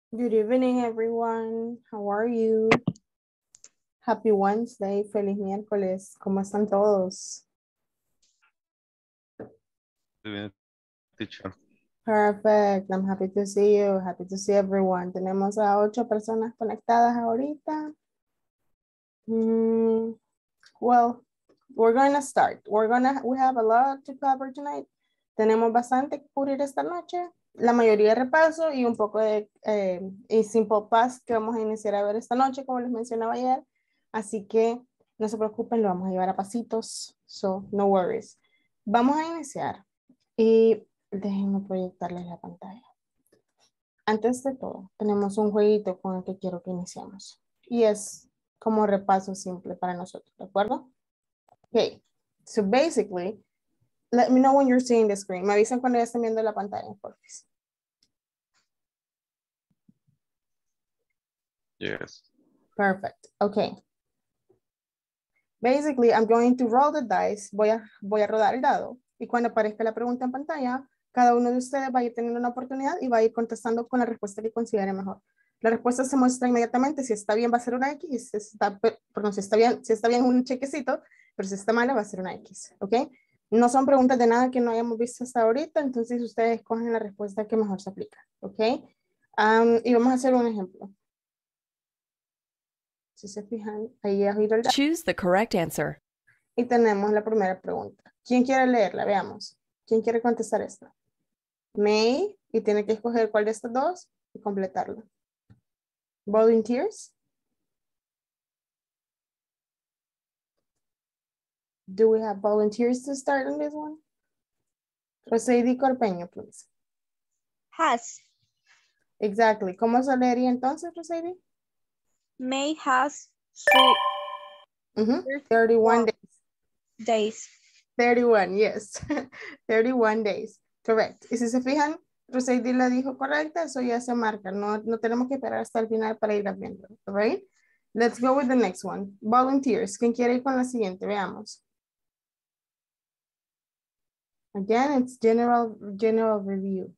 Good evening, everyone. How are you? Happy Wednesday. Feliz miércoles. ¿Cómo están todos? Bien, teacher. Perfect. I'm happy to see you. Happy to see everyone. Tenemos a 8 personas conectadas ahorita. Well, we're going to start. We have a lot to cover tonight. Tenemos bastante que cubrir esta noche. La mayoría de repaso y un poco de simple past que vamos a iniciar a ver esta noche, como les mencionaba ayer. Así que no se preocupen, lo vamos a llevar a pasitos. So, no worries. Vamos a iniciar y déjenme proyectarles la pantalla. Antes de todo, tenemos un jueguito con el que quiero que iniciemos. Y es como repaso simple para nosotros, ¿de acuerdo? Okay, so basically, let me know when you're seeing the screen. Me avisan cuando ya estén viendo la pantalla, por favor. Yes. Perfect. Okay. Basically, I'm going to roll the dice. Voy a rodar el dado. Y cuando aparezca la pregunta en pantalla, cada uno de ustedes va a ir teniendo una oportunidad y va a ir contestando con la respuesta que considere mejor. La respuesta se muestra inmediatamente. Si está bien, va a ser una X. Perdón, si está bien, un chequecito. Pero si está mala, va a ser una X. ¿Ok? No son preguntas de nada que no hayamos visto hasta ahorita. Entonces, ustedes cogen la respuesta que mejor se aplica. ¿Ok? Y vamos a hacer un ejemplo. Si se fijan, ahí has oído el dado. Choose the correct answer. Y tenemos la primera pregunta. ¿Quién quiere leerla? Veamos. ¿Quién quiere contestar esta? May, y tiene que escoger cuál de estas dos y completarla. Volunteers? Do we have volunteers to start on this one? Roseidi Corpeño, please. Has. Exactly. ¿Cómo se leería entonces, Roseidi? May has 31 days. days. 31, yes. 31 days. Correct. Y si se fijan, Roseidi la dijo correcta, eso ya se marca. No tenemos que esperar hasta el final para ir viendo. Right? Let's go with the next one. Volunteers. ¿Quién quiere ir con la siguiente? Veamos. Again, it's general review.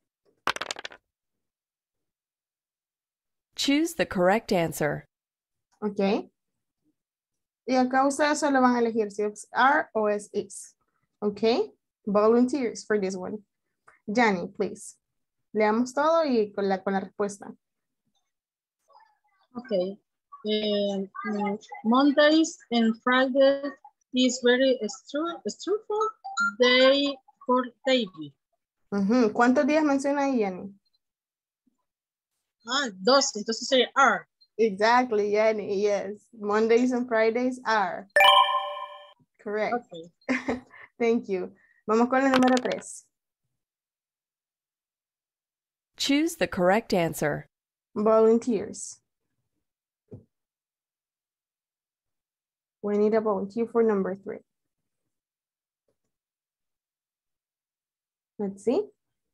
Choose the correct answer. Ok. Y acá ustedes solo van a elegir si es are o es is. Ok. Volunteers for this one. Jani, please. Leamos todo y con la respuesta. Okay. Mondays and Fridays is very stressful day for David. ¿Cuántos días menciona ahí, Jenny? Dos, entonces sería are. Exactly, Jenny, yes. Mondays and Fridays are. Correct. Okay. Thank you. Vamos con la número 3. Choose the correct answer. Volunteers. We need a volunteer for number 3. Let's see.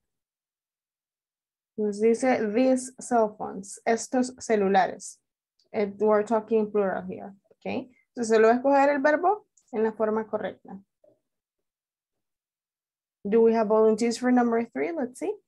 Nos dice these cell phones, estos celulares. We're talking plural here, okay? Entonces solo voy a escoger el verbo en la forma correcta. Do we have volunteers for number 3? Let's see.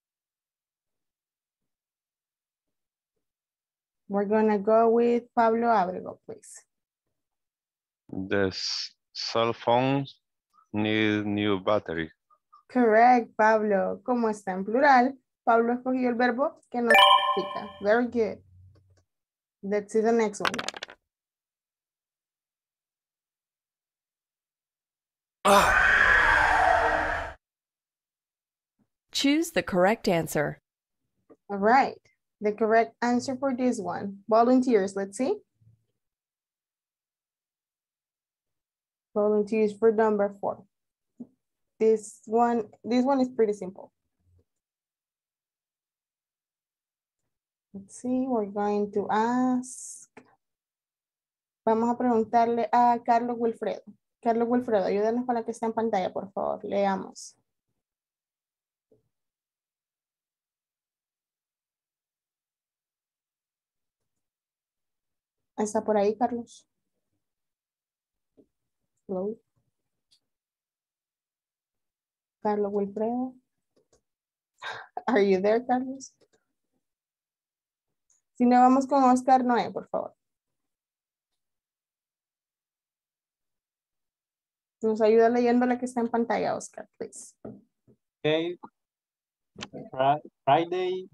We're gonna go with Pablo Abrego, please. The cell phones need new battery. Correct, Pablo. Como está en plural, Pablo escogió el verbo que nos significa. Very good. Let's see the next one. Choose the correct answer. All right. The correct answer for this one. Volunteers, let's see. Volunteers for number 4. This one is pretty simple. Let's see, we're going to ask. Vamos a preguntarle a Carlos Wilfredo. Carlos Wilfredo, ayúdanos con la que está en pantalla, por favor. Leamos. ¿Está por ahí, Carlos? Hello. Carlos Wilfredo. Are you there, Carlos? Si no, vamos con Oscar Noé, por favor. Nos ayuda leyendo la que está en pantalla, Oscar, please. Okay. Friday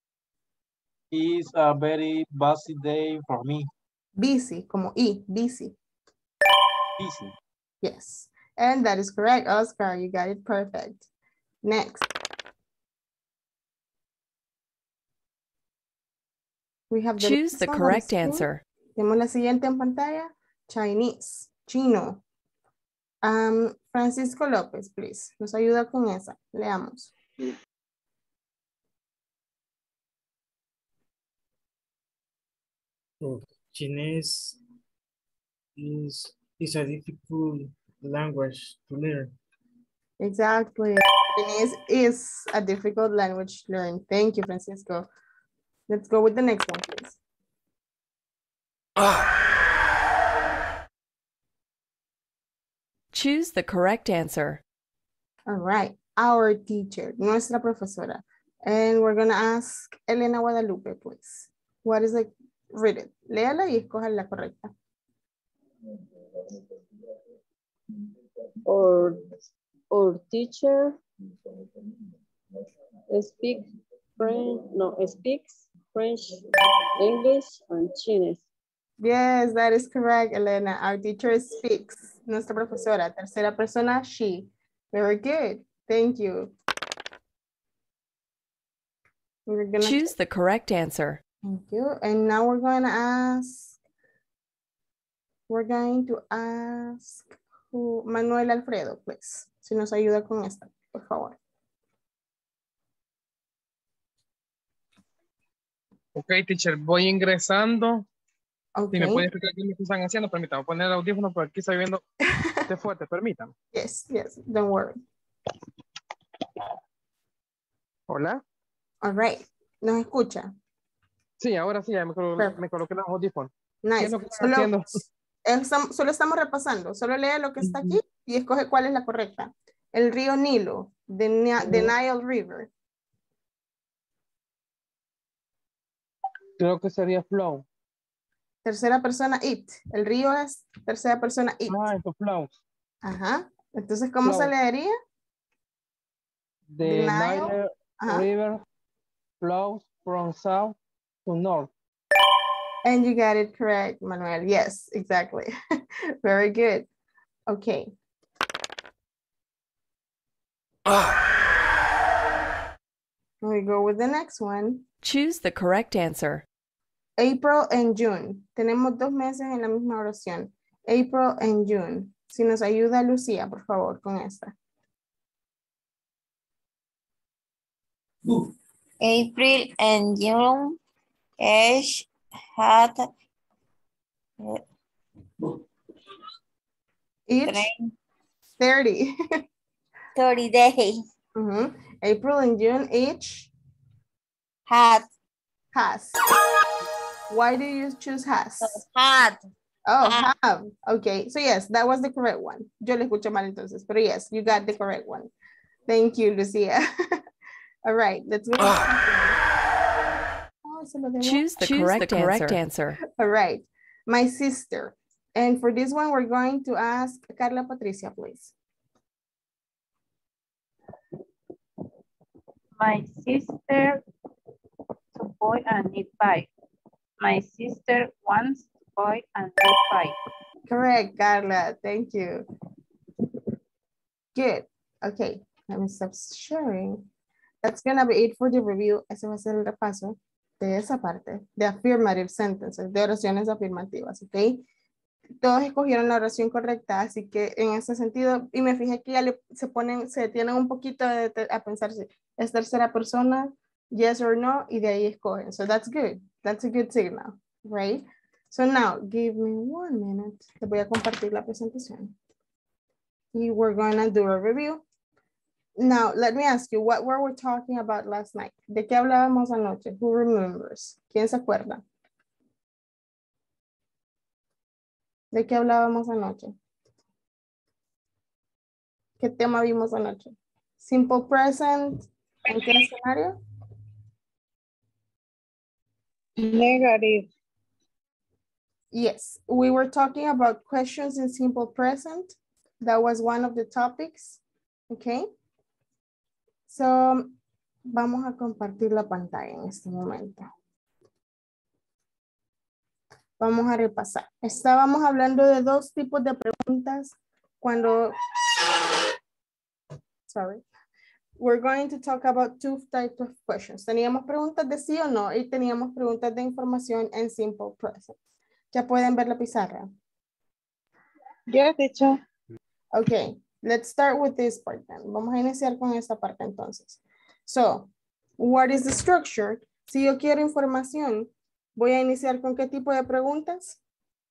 is a very busy day for me. Busy, como I, busy. Busy. Yes. And that is correct, Oscar. You got it perfect. Next. We have Choose next the one on correct screen. answer. Tenemos la siguiente en pantalla. Chinese, chino. Francisco López, please. Nos ayuda con esa. Leamos. Oh, Chinese is a difficult language to learn. Exactly. Chinese is a difficult language to learn. Thank you, Francisco. Let's go with the next one, please. Choose the correct answer. All right. Our teacher, nuestra profesora. And we're going to ask Elena Guadalupe, please. What is it? Read it. Léala y escoja la correcta. Our teacher speaks French, English, and Chinese. Yes, that is correct, Elena. Our teacher speaks. Nuestra profesora, tercera persona, she. Very good. Thank you. We're gonna Choose the correct answer. Thank you. And now we're going to ask who, Manuel Alfredo, please. Si nos ayuda con esta, por favor. Ok, teacher, voy ingresando. Si me Okay. puede explicar qué me están haciendo, permítame poner el audífono porque aquí estoy viendo qué fuerte, permítame. Yes, don't worry. Hola. All right. ¿Nos escucha? Sí, ahora sí, ya me Perfect. coloqué los audífonos. ¿Qué Nice. es lo que están haciendo? Solo estamos repasando. Solo lee lo que está aquí y escoge cuál es la correcta. El río Nilo, the Nile River. Creo que sería flow. Tercera persona, it. El río es tercera persona, it. Ah, esto flow. Ajá. Entonces, ¿cómo se Flow. leería? The Nile. Nile Ajá. River flows from south to north. And you got it correct, Manuel. Yes, exactly. Very good. Okay. We go with the next one. Choose the correct answer. April and June. Tenemos 2 meses en la misma oración. April and June. Si nos ayuda Lucía, por favor, con esta. April and June each had Each 30. 30 days. Mhm. April and June each Had. has. Why do you choose has? Had. Oh, have. Okay, so yes, that was the correct one. Yo le escuché mal entonces, pero yes, you got the correct one. Thank you, Lucia. All right, let's move on. Oh, se lo debo. Choose the correct answer. All right, my sister. And for this one, we're going to ask Carla Patricia, please. My sister to buy a new bike. My sister wants to buy a new bike. Correct, Carla. Thank you. Good. Okay, let me stop sharing. That's gonna be it for the review. Ese va a ser el repaso de esa parte de affirmative sentences, de oraciones afirmativas, ¿ok? Todos escogieron la oración correcta, así que en ese sentido, y me fijé que ya se detienen un poquito a pensar si es tercera persona, yes or no, y de ahí escogen. So that's good. That's a good signal, right? So now, give me 1 minute. Te voy a compartir la presentación. Y we're gonna do a review. Now, let me ask you, what were we talking about last night? ¿De qué hablábamos anoche? Who remembers? ¿Quién se acuerda? ¿De qué hablábamos anoche? ¿Qué tema vimos anoche? Simple present. ¿En qué escenario? Negative. Yes, we were talking about questions in simple present. That was one of the topics. Okay. So, vamos a compartir la pantalla en este momento. Vamos a repasar. Estábamos hablando de dos tipos de preguntas cuando... Sorry. We're going to talk about two types of questions. Teníamos preguntas de sí o no y teníamos preguntas de información en simple present. ¿Ya pueden ver la pizarra? Yes, teacher. Okay, let's start with this part then. Vamos a iniciar con esta parte entonces. So, what is the structure? Si yo quiero información, voy a iniciar con qué tipo de preguntas?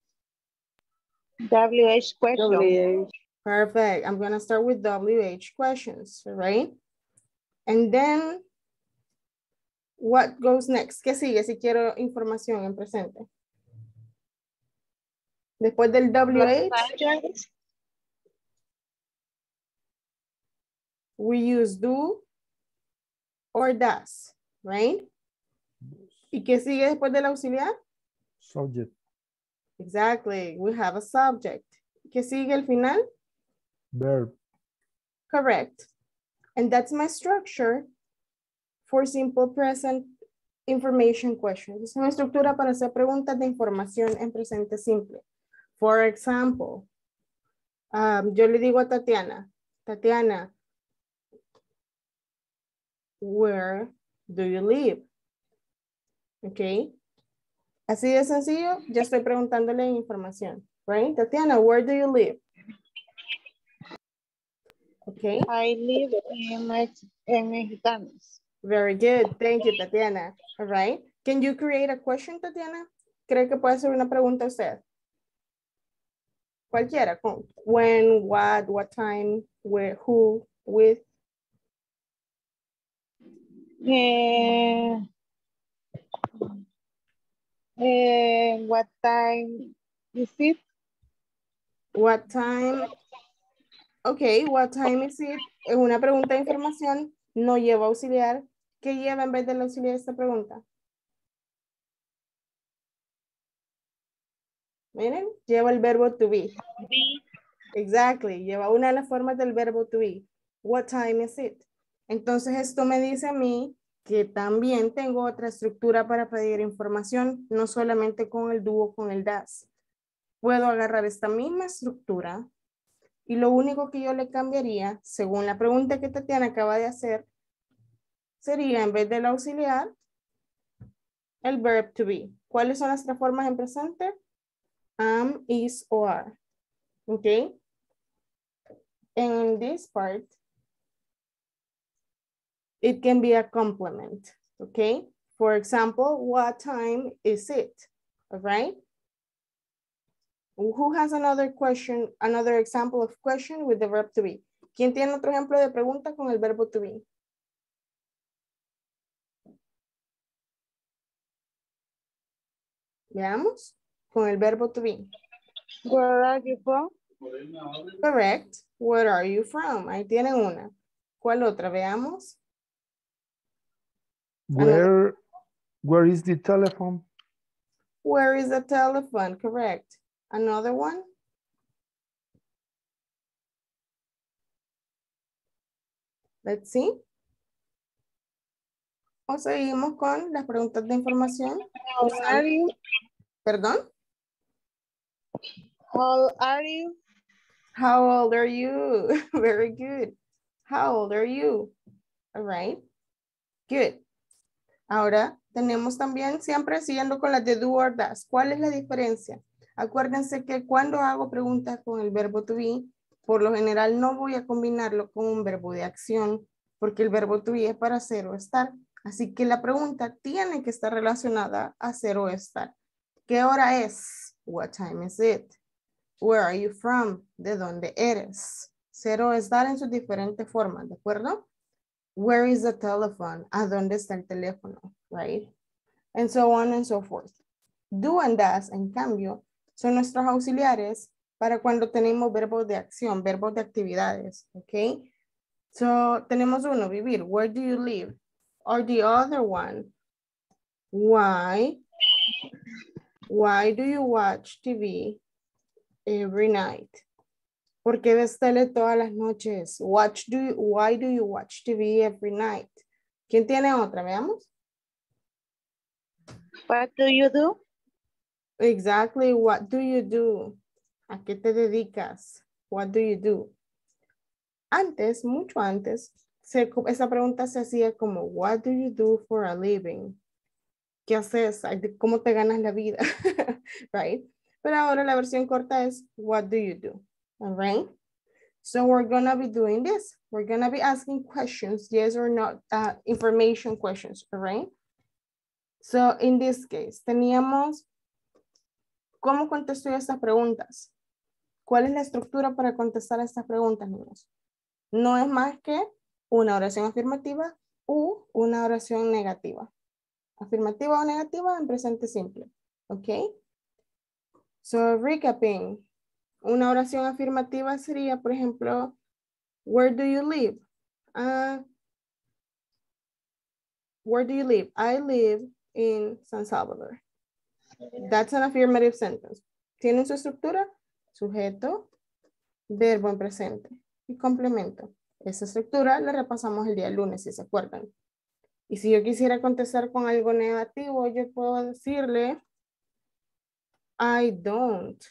WH question. WH. Perfect. I'm going to start with WH questions, right? And then, what goes next? ¿Qué sigue si quiero información en presente? Después del WH, we use do or does, right? ¿Y qué sigue después del auxiliar? Subject. Exactly. We have a subject. ¿Qué sigue al final? Verb. Correct. And that's my structure for simple present information questions. Es una estructura para hacer preguntas de información en presente simple. For example, yo le digo a Tatiana, Tatiana, where do you live? Okay. Así de sencillo, ya estoy preguntándole información. Right? Tatiana, where do you live? Okay. I live in Mexicanos. Very good. Thank you, Tatiana. All right. Can you create a question, Tatiana? ¿Cree que puede ser una pregunta usted? Cualquiera. When, what time, where, who, with. What time is it? What time? Okay, what time is it? Es una pregunta de información, no lleva auxiliar. ¿Qué lleva en vez del auxiliar esta pregunta? Miren, lleva el verbo to be. Exactly, lleva una de las formas del verbo to be. What time is it? Entonces esto me dice a mí que también tengo otra estructura para pedir información, no solamente con el do o con el does. Puedo agarrar esta misma estructura y lo único que yo le cambiaría, según la pregunta que Tatiana acaba de hacer, sería en vez del auxiliar, el verb to be. ¿Cuáles son las tres formas en presente? Am, is, o are. Okay. In this part, it can be a complement. Okay. For example, what time is it? All right. Who has another question, another example of question with the verb to be? ¿Quién tiene otro ejemplo de pregunta con el verbo to be? Veamos. Con el verbo to be. Where are you from? Correct. Where are you from? Ahí tienen una. ¿Cuál otra? Veamos. Where is the telephone? Where is the telephone? Correct. Another one. Let's see. O seguimos con las preguntas de información. How are you? ¿Perdón? How are you? How old are you? Very good. How old are you? All right. Good. Ahora tenemos también siempre siguiendo con las de do or does. ¿Cuál es la diferencia? Acuérdense que cuando hago preguntas con el verbo to be, por lo general no voy a combinarlo con un verbo de acción, porque el verbo to be es para ser o estar. Así que la pregunta tiene que estar relacionada a ser o estar. ¿Qué hora es? What time is it? Where are you from? ¿De dónde eres? Ser o estar en sus diferentes formas, ¿de acuerdo? Where is the telephone? ¿A dónde está el teléfono? Right? And so on and so forth. Do and does, en cambio, son nuestros auxiliares para cuando tenemos verbos de acción, verbos de actividades, ¿ok? So, tenemos uno, vivir. Where do you live? Or the other one, why Why do you watch TV every night? ¿Por qué ves tele todas las noches? Why do you watch TV every night? ¿Quién tiene otra? Veamos. What do you do? Exactly, what do you do? ¿A qué te dedicas? What do you do? Antes, mucho antes, esa pregunta se hacía como, what do you do for a living? ¿Qué haces? ¿Cómo te ganas la vida? Right? Pero ahora la versión corta es, what do you do? All right? So we're gonna be doing this. We're gonna be asking questions, yes or no, information questions, all right? So in this case, teníamos, ¿cómo contesto yo estas preguntas? ¿Cuál es la estructura para contestar estas preguntas, niños? No es más que una oración afirmativa u una oración negativa. Afirmativa o negativa en presente simple, ¿ok? So recapping. Una oración afirmativa sería, por ejemplo, where do you live? Where do you live? I live in San Salvador. That's an affirmative sentence. ¿Tienen su estructura? Sujeto, verbo en presente y complemento. Esa estructura la repasamos el día lunes, si se acuerdan. Y si yo quisiera contestar con algo negativo, yo puedo decirle, I don't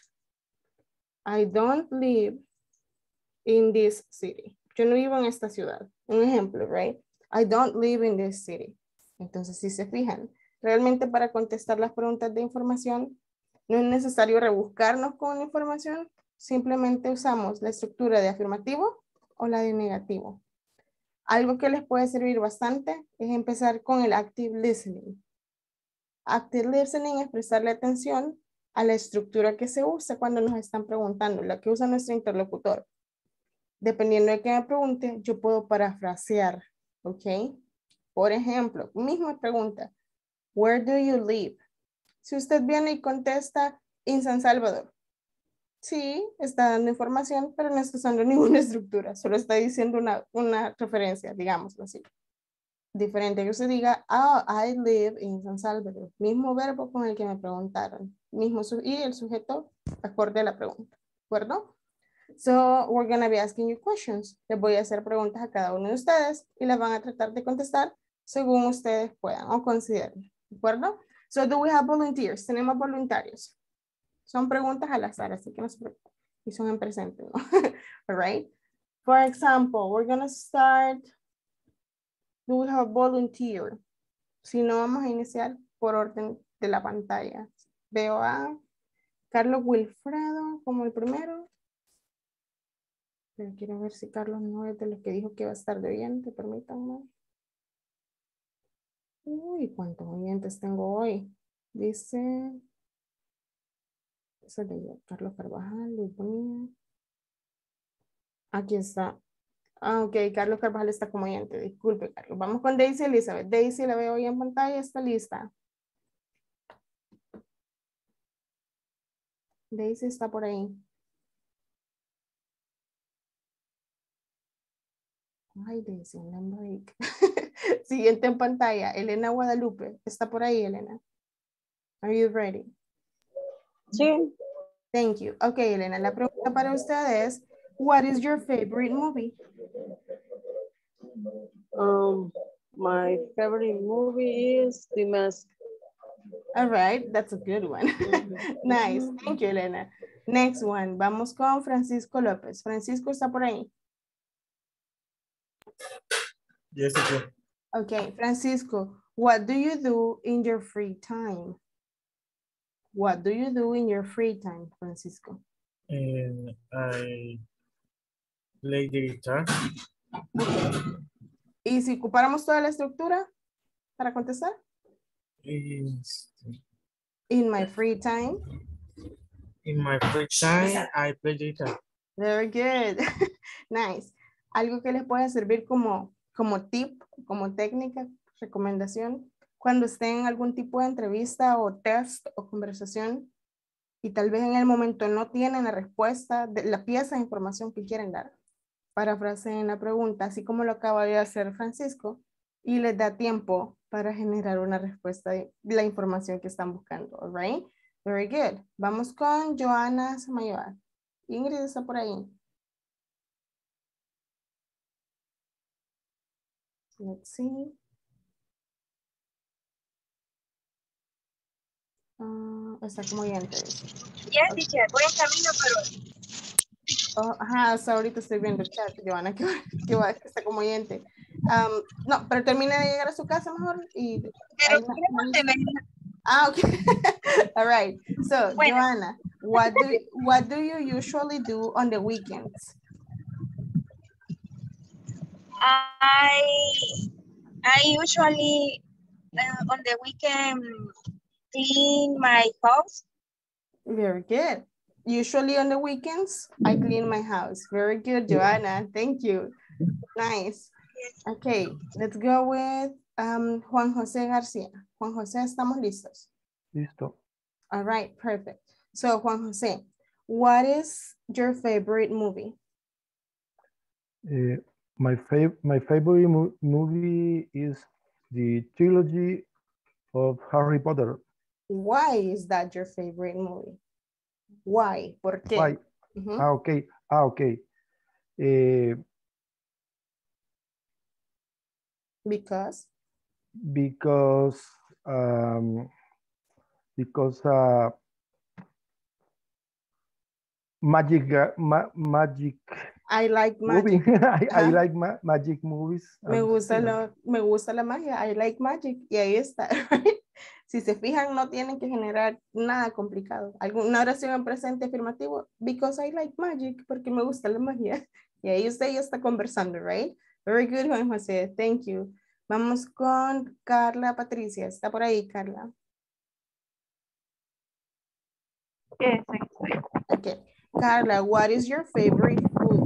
live in this city. Yo no vivo en esta ciudad. Un ejemplo, right? I don't live in this city. Entonces, si se fijan, realmente para contestar las preguntas de información, no es necesario rebuscarnos con la información, simplemente usamos la estructura de afirmativo o la de negativo. Algo que les puede servir bastante es empezar con el active listening. Active listening es prestarle atención a la estructura que se usa cuando nos están preguntando, la que usa nuestro interlocutor. Dependiendo de qué me pregunte, yo puedo parafrasear, ¿ok? Por ejemplo, misma pregunta, where do you live? Si usted viene y contesta en San Salvador, sí, está dando información, pero no está usando ninguna estructura, solo está diciendo una referencia, digámoslo así. Diferente que usted diga, I live in San Salvador. Mismo verbo con el que me preguntaron. Y el sujeto acorde a la pregunta. ¿De acuerdo? So, we're going to be asking you questions. Les voy a hacer preguntas a cada uno de ustedes y las van a tratar de contestar según ustedes puedan o consideren. ¿De acuerdo? So, do we have volunteers? Tenemos voluntarios. Son preguntas al azar, así que no se preocupen. Y son en presente, ¿no? All right. For example, we're going to start. Do we have volunteer? Si no, vamos a iniciar por orden de la pantalla. Veo a Carlos Wilfredo como el primero. Pero quiero ver si Carlos no es de los que dijo que iba a estar de oyente. Permítanme. Uy, cuántos oyentes tengo hoy. Dice... Eso de Carlos Carvajal, Luis Bonilla. Aquí está. Ok, Carlos Carvajal está como oyente. Disculpe, Carlos. Vamos con Daisy Elizabeth. Daisy la veo hoy en pantalla. Está lista. Daisy está por ahí. Ay, Daisy, un break. Siguiente en pantalla. Elena Guadalupe. ¿Está por ahí, Elena? Are you ready? Sí. Thank you. Ok, Elena, la pregunta para usted es, what is your favorite movie? My favorite movie is The Mask. All right, that's a good one. Nice, thank you, Elena. Next one, vamos con Francisco López. Francisco, ¿está por ahí? Yes, okay. Okay, Francisco, what do you do in your free time? What do you do in your free time, Francisco? I play the guitar. ¿Y si ocupáramos toda la estructura para contestar? In my free time. In my free time, I play the guitar. Very good. Nice. Algo que les puede servir como tip, como técnica, recomendación, cuando estén en algún tipo de entrevista o test o conversación y tal vez en el momento no tienen la respuesta de la pieza de información que quieren dar. Parafraseen la pregunta, así como lo acaba de hacer Francisco, y les da tiempo para generar una respuesta de la información que están buscando. All right? Very good. Vamos con Joana Samayoa. Ingrid está por ahí. Let's see. Está como oyente. Yes, teacher, voy en camino, pero... Oh, ajá, so ahorita estoy viendo el chat, Joana, que está como oyente. No, pero termina de llegar a su casa mejor y... Pero pregúnteme. Ah, okay. All right. So, bueno. Joanna, what do you usually do on the weekends? I usually on the weekend clean my house. Very good. Usually on the weekends, I clean my house. Very good, Joanna. Thank you. Nice. Okay, let's go with Juan José García. Juan José, ¿estamos listos? Listo. All right, perfect. So, Juan José, what is your favorite movie? My favorite movie is the trilogy of Harry Potter. Why is that your favorite movie? Why? ¿Por qué? Why? Okay. Because magic. I like magic. I like magic movies. Me gusta la magia. I like magic. Y ahí está. Si se fijan, no tienen que generar nada complicado. Alguna oración en presente afirmativo. Because I like magic. Porque me gusta la magia. Y ahí usted ya está conversando, right? Very good, Juan José. Thank you. Vamos con Carla Patricia. ¿Está por ahí, Carla? Yes, okay. Carla, what is your favorite food?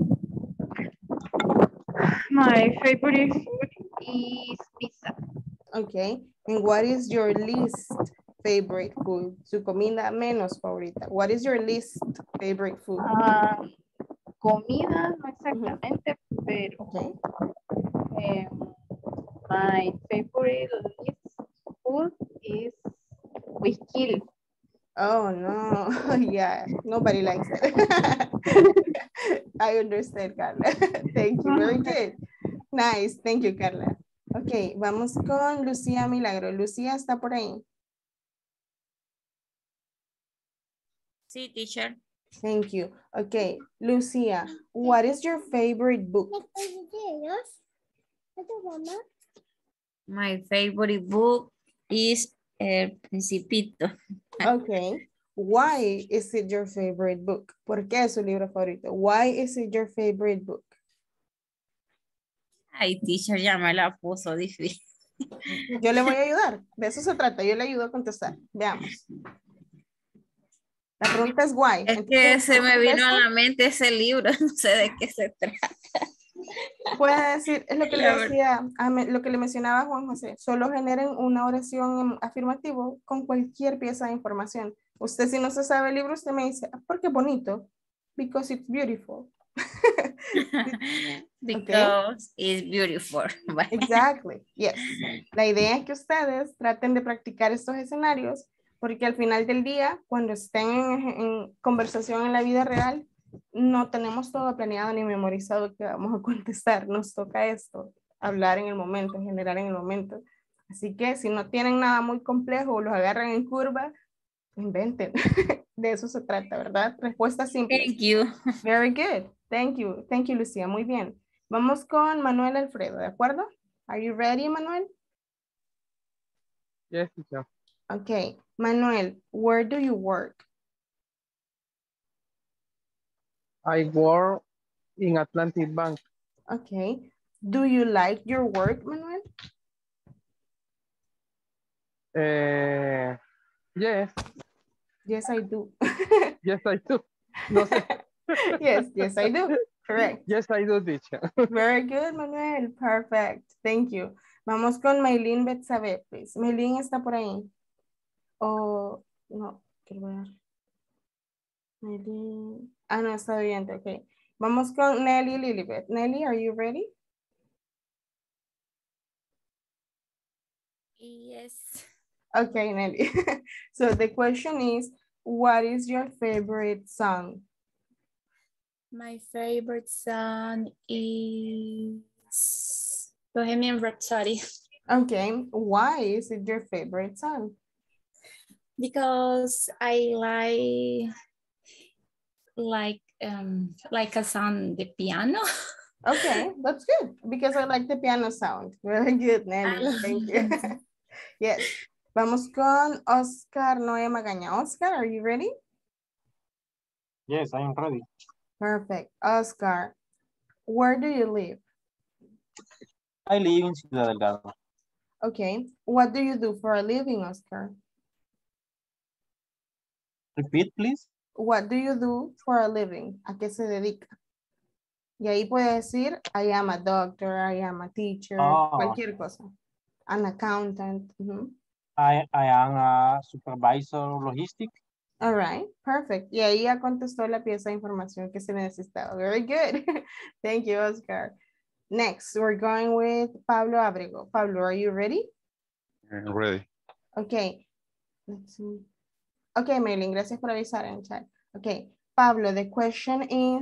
My favorite food is pizza. Okay. And what is your least favorite food? Su comida menos favorita. What is your least favorite food? Comida, no exactamente, pero okay. My favorite least food is whiskey. Oh no, yeah, nobody likes it. I understand, Carla. Thank you, very good. Nice, thank you, Carla. Ok, vamos con Lucía Milagro. Lucía, ¿está por ahí? Sí, teacher. Thank you. Okay, Lucía, what is your favorite book? My favorite book is El Principito. Okay. Why is it your favorite book? ¿Por qué es su libro favorito? Why is it your favorite book? Ay, teacher, ya me la puso difícil. Yo le voy a ayudar. De eso se trata. Yo le ayudo a contestar. Veamos. La pregunta es why. Es que se me vino a la mente ese libro. No sé de qué se trata. Puede decir, es lo que le decía, lo que le mencionaba a Juan José. Solo generen una oración afirmativa con cualquier pieza de información. Usted si no se sabe el libro, usted me dice, porque es bonito. Because it's beautiful. Because it's beautiful. Exactly, yes. La idea es que ustedes traten de practicar estos escenarios porque al final del día, cuando estén en conversación en la vida real, no tenemos todo planeado ni memorizado que vamos a contestar. Nos toca esto, hablar en el momento, generar en el momento. Así que si no tienen nada muy complejo o los agarran en curva, inventen. De eso se trata, ¿verdad? Respuesta simple. Thank you. Very good. Thank you. Thank you, Lucía. Muy bien. Vamos con Manuel Alfredo, ¿de acuerdo? Are you ready, Manuel? Yes, teacher. Okay. Manuel, where do you work? I work in Atlantic Bank. Okay. Do you like your work, Manuel? Yes. Yes, I do. Yes, I do. No sé. Yes, I do. Correct. Yes, I do, teacher. Very good, Manuel. Perfect. Thank you. Vamos con Maylin Betsabe, please. Maylin está por ahí. Oh, no, quiero ver. Maylin. Ah, no, está bien, ok. Vamos con Nelly Lilibet. Nelly, are you ready? Yes. Okay, Nelly. So the question is, what is your favorite song? My favorite song is Bohemian Rhapsody. Okay, why is it your favorite song? Because I like a song, the piano. Okay, that's good because I like the piano sound. Very good, Nelly. Thank you. Yes. Vamos con Oscar Noé Magaña. Oscar, are you ready? Yes, I am ready. Perfect. Oscar, where do you live? I live in Ciudad Delgado. Okay. What do you do for a living, Oscar? Repeat, please. What do you do for a living? ¿A qué se dedica? Y ahí puede decir, I am a doctor, I am a teacher, cualquier cosa. An accountant. I am a supervisor logistics. All right, perfect. Y ahí ya contestó la pieza de información que se necesitaba. Very good. Thank you, Oscar. Next, we're going with Pablo Abrego. Pablo, are you ready? Ready. Okay. Let's see. Okay, Maylin, gracias por avisar en chat. Okay, Pablo, the question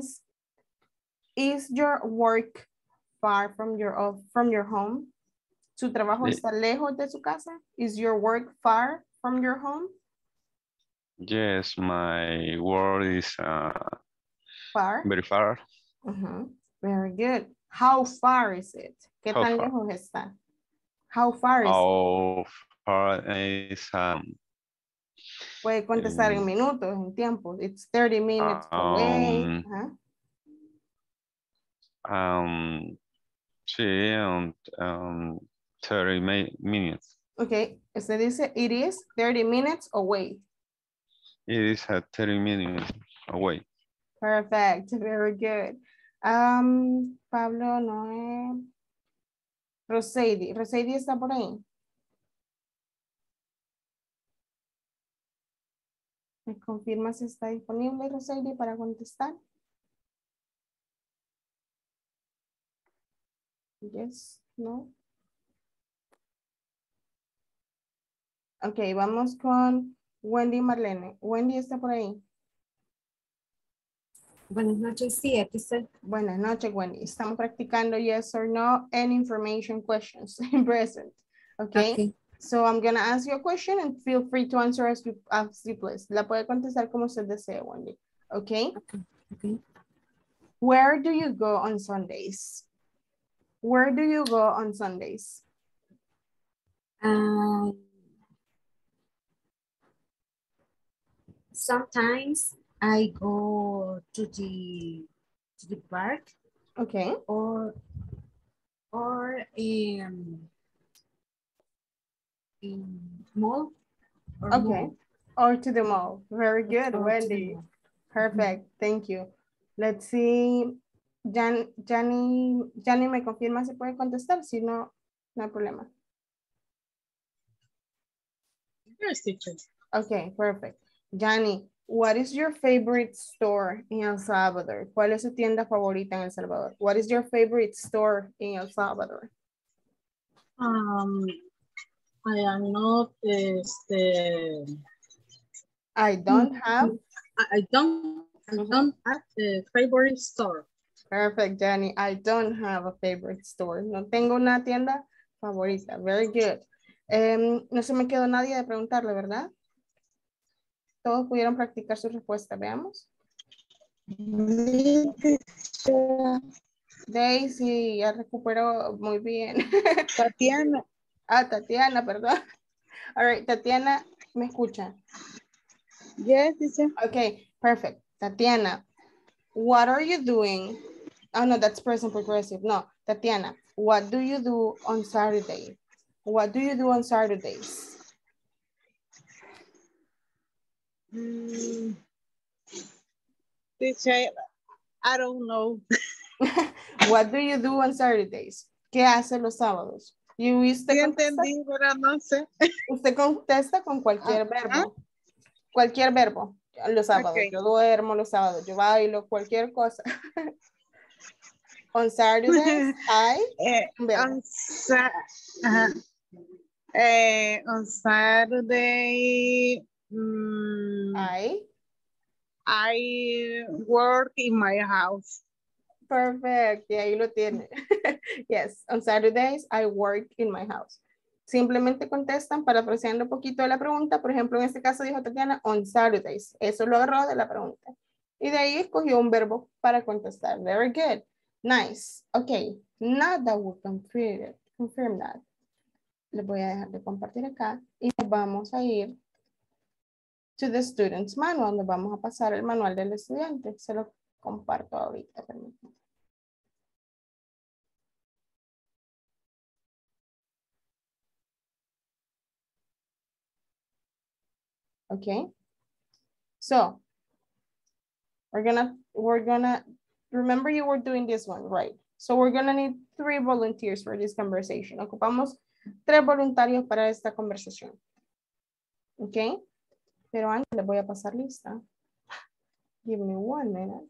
is your work far from your home? ¿Su trabajo está lejos de su casa? Is your work far from your home? Yes, my work is Far? very far. Very good. How far is it? ¿Qué tan lejos está? How far is it? How far is Puede contestar en minutos, en tiempo. It's 30 minutes away. Sí, 30 minutes. Okay, usted dice it is 30 minutes away. It is 30 minutes away. Perfect, very good. Pablo, Noé. Roseidi, Roseidi está por ahí. ¿Me confirma si está disponible, Roseidi, para contestar? Yes, no. Ok, vamos con Wendy Marlene. Wendy está por ahí. Buenas noches, sí, aquí estoy. Buenas noches, Wendy. Estamos practicando yes or no and information questions in present. Okay? So I'm going to ask you a question and feel free to answer as you please. La puede contestar como usted desee, Wendy. Okay? Okay. Where do you go on Sundays? Where do you go on Sundays? Sometimes I go to the park. Okay. Or in mall. Okay. Mall. Or to the mall. Very good, Wendy. Perfect. Thank you. Let's see. Jani, ¿me confirma si puede contestar? Si no, no hay problema. Yes, teacher. Okay, perfect. Jani, what is your favorite store in El Salvador? ¿Cuál es su tienda favorita en El Salvador? What is your favorite store in El Salvador? I am not, I don't have a favorite store. Perfect, Jenny. I don't have a favorite store. No tengo una tienda favorita. Very good. No se me quedó nadie de preguntarle, ¿verdad? Todos pudieron practicar su respuesta. Veamos. Daisy ya recuperó muy bien. Tatiana. Tatiana, perdón. All right, Tatiana, ¿me escucha? Yes, teacher. Okay, perfect. Tatiana, what are you doing? Oh, no, that's present progressive. No, Tatiana, what do you do on Saturday? What do you do on Saturdays? Teacher, I don't know. What do you do on Saturdays? ¿Qué hace los sábados? Sí entendí, pero no sé. Usted contesta con cualquier verbo. Cualquier verbo. Los sábados. Okay. Yo duermo los sábados. Yo bailo. Cualquier cosa. On Saturdays, I. On Saturday, I work in my house. Perfect. Y ahí lo tiene. Yes, on Saturdays I work in my house. Simplemente contestan parafraseando un poquito de la pregunta. Por ejemplo, en este caso dijo Tatiana, on Saturdays. Eso lo agarró de la pregunta. Y de ahí escogió un verbo para contestar. Very good. Nice. Okay. Now that we confirm that. Les voy a dejar de compartir acá. Y nos vamos a ir to the student's manual. Nos vamos a pasar el manual del estudiante. Se lo comparto ahorita. Permítanme. Okay. So we're gonna remember you were doing this one, right? So we're gonna need 3 volunteers for this conversation. Ocupamos 3 voluntarios para esta conversación. Okay. Pero antes les voy a pasar lista. Give me 1 minute.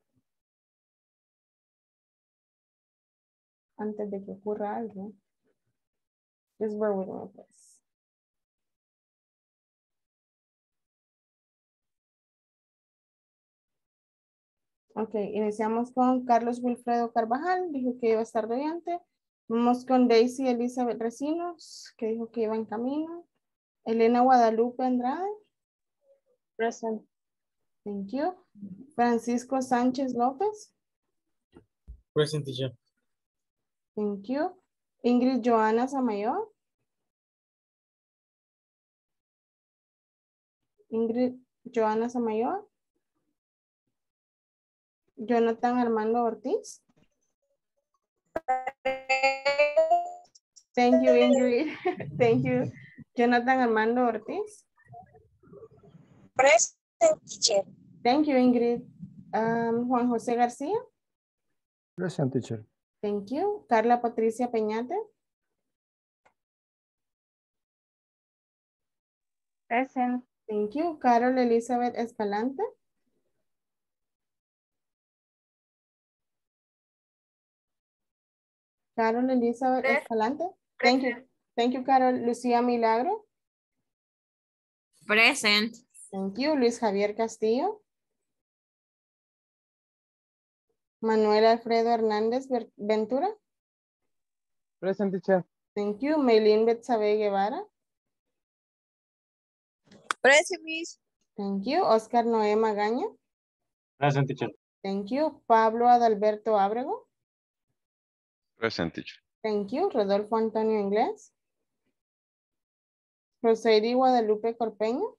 Antes de que ocurra algo. Just bear with me, please. Ok, iniciamos con Carlos Wilfredo Carvajal, dijo que iba a estar de oyente. Vamos con Daisy Elizabeth Recinos, que dijo que iba en camino. Elena Guadalupe Andrade. Present. Thank you. Francisco Sánchez López. Present, teacher. Thank you. Ingrid Joana Samayoa. Ingrid Joana Samayoa. Jonathan Armando Ortiz. Thank you, Ingrid. Thank you. Jonathan Armando Ortiz. Present, teacher. Thank you, Ingrid. Juan José García. Present, teacher. Thank you. Carla Patricia Peñate. Present. Thank you. Carol Elizabeth Escalante. Carol Elizabeth Escalante. Thank you. Thank you, Carol. Lucía Milagro. Present. Thank you. Luis Javier Castillo. Manuel Alfredo Hernández Ventura. Present, teacher. Thank you. Maylin Betsabe Guevara. Present, miss. Thank you. Oscar Noé Magaña. Present, teacher. Thank you. Pablo Adalberto Ábrego. Present, teacher. Thank you. Rodolfo Antonio Inglés. Rosary Guadalupe Corpeño.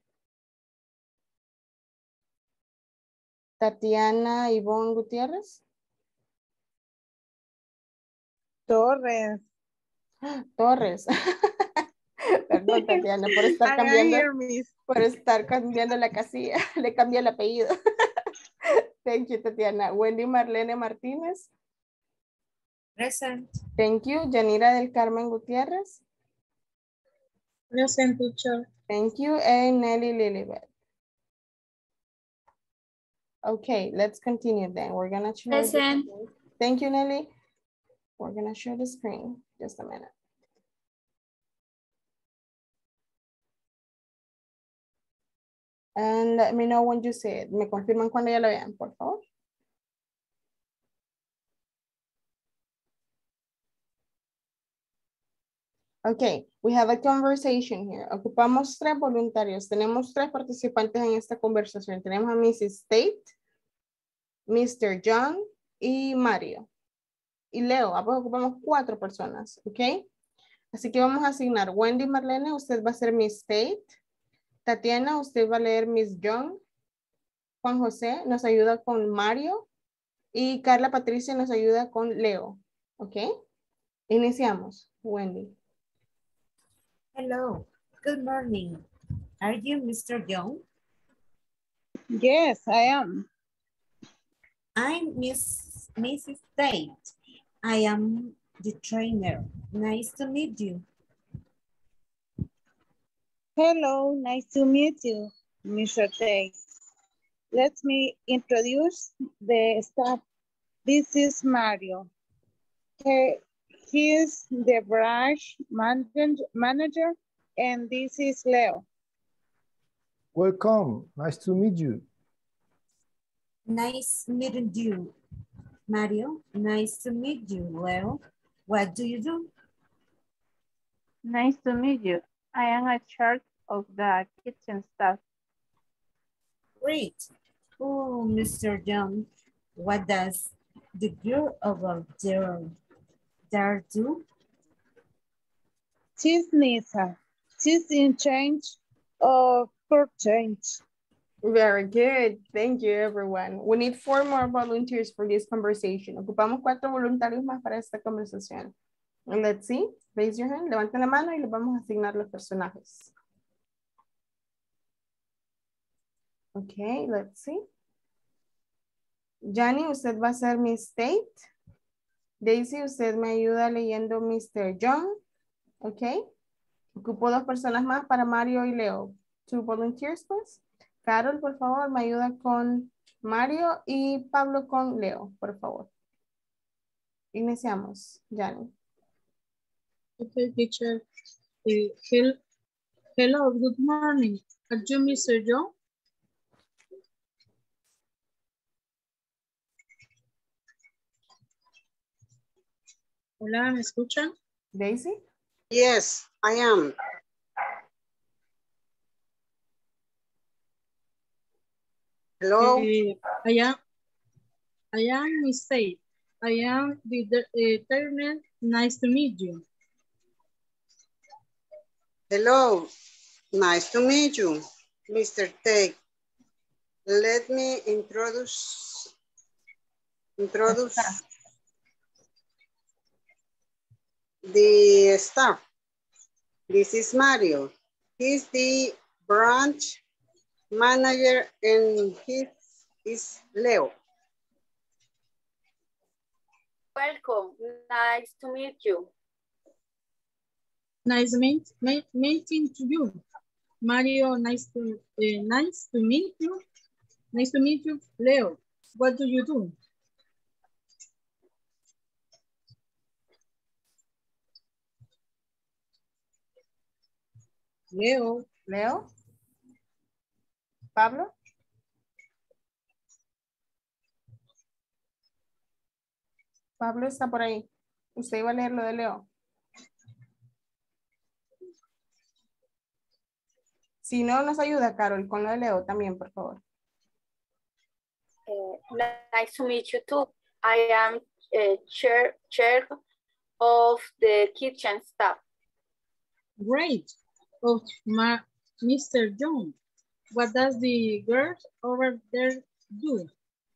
Tatiana Ivonne Gutiérrez. Torres. Torres. Perdón, Tatiana, por estar cambiando la casilla. Le cambié el apellido. Thank you, Tatiana. Wendy Marlene Martínez. Present. Thank you. Yanira del Carmen Gutiérrez. Present, teacher. Thank you. And Nelly Lilibet. Okay, let's continue then. We're gonna show. Present. Thank you, Nelly. We're gonna share the screen. Just a minute. And let me know when you see it. Me confirman cuando ya lo vean, por favor. Okay, we have a conversation here. Ocupamos 3 voluntarios. Tenemos 3 participantes en esta conversación. Tenemos a Mrs. Tate, Mr. John y Mario. Y Leo, pues ocupamos 4 personas, ¿ok? Así que vamos a asignar Wendy Marlene, usted va a ser Miss Tate. Tatiana, usted va a leer Miss John. Juan José nos ayuda con Mario. Y Carla Patricia nos ayuda con Leo, ¿ok? Iniciamos, Wendy. Hello, good morning. Are you Mr. Young? Yes, I am. I'm Mrs. Tate. I am the trainer. Nice to meet you. Hello, nice to meet you, Mr. Tate. Let me introduce the staff. This is Mario. He is the branch manager, and this is Leo. Welcome. Nice to meet you. Nice meeting you, Mario. Nice to meet you, Leo. What do you do? Nice to meet you. I am in charge of the kitchen staff. Great. Oh, Mr. Young, what does the girl over there do? She's Nisa. She's in charge of purchase. Very good. Thank you, everyone. We need 4 more volunteers for this conversation. Ocupamos 4 voluntarios más para esta conversación. And let's see. Raise your hand. Levanten la mano y les vamos a asignar los personajes. Okay, let's see. Jani, usted va a ser Miss Tate. Daisy, usted me ayuda leyendo Mr. John. Okay. Ocupo 2 personas más para Mario y Leo. 2 volunteers, pues. Carol, por favor, me ayuda con Mario y Pablo con Leo, por favor. Iniciamos, Jani. Okay, teacher. Hello, good morning. Are you Mr. John? Hola, ¿me escuchan? Daisy? Yes, I am. Hello? I am Miss Tate. I am the Turner. Nice to meet you. Hello, nice to meet you, Mr. Tate. Let me introduce the staff. This is Mario. He's the branch manager and he is Leo. Welcome, nice to meet you. Nice meeting to you. Mario, nice to meet you. Nice to meet you. Leo, what do you do? Leo. Leo. Pablo. Pablo está por ahí. Usted iba a leer lo de Leo. Si no, nos ayuda, Carol, con lo de Leo también, por favor. Nice to meet you too. I am chair of the kitchen staff. Great. Oh, Mr. John, what does the girl over there do?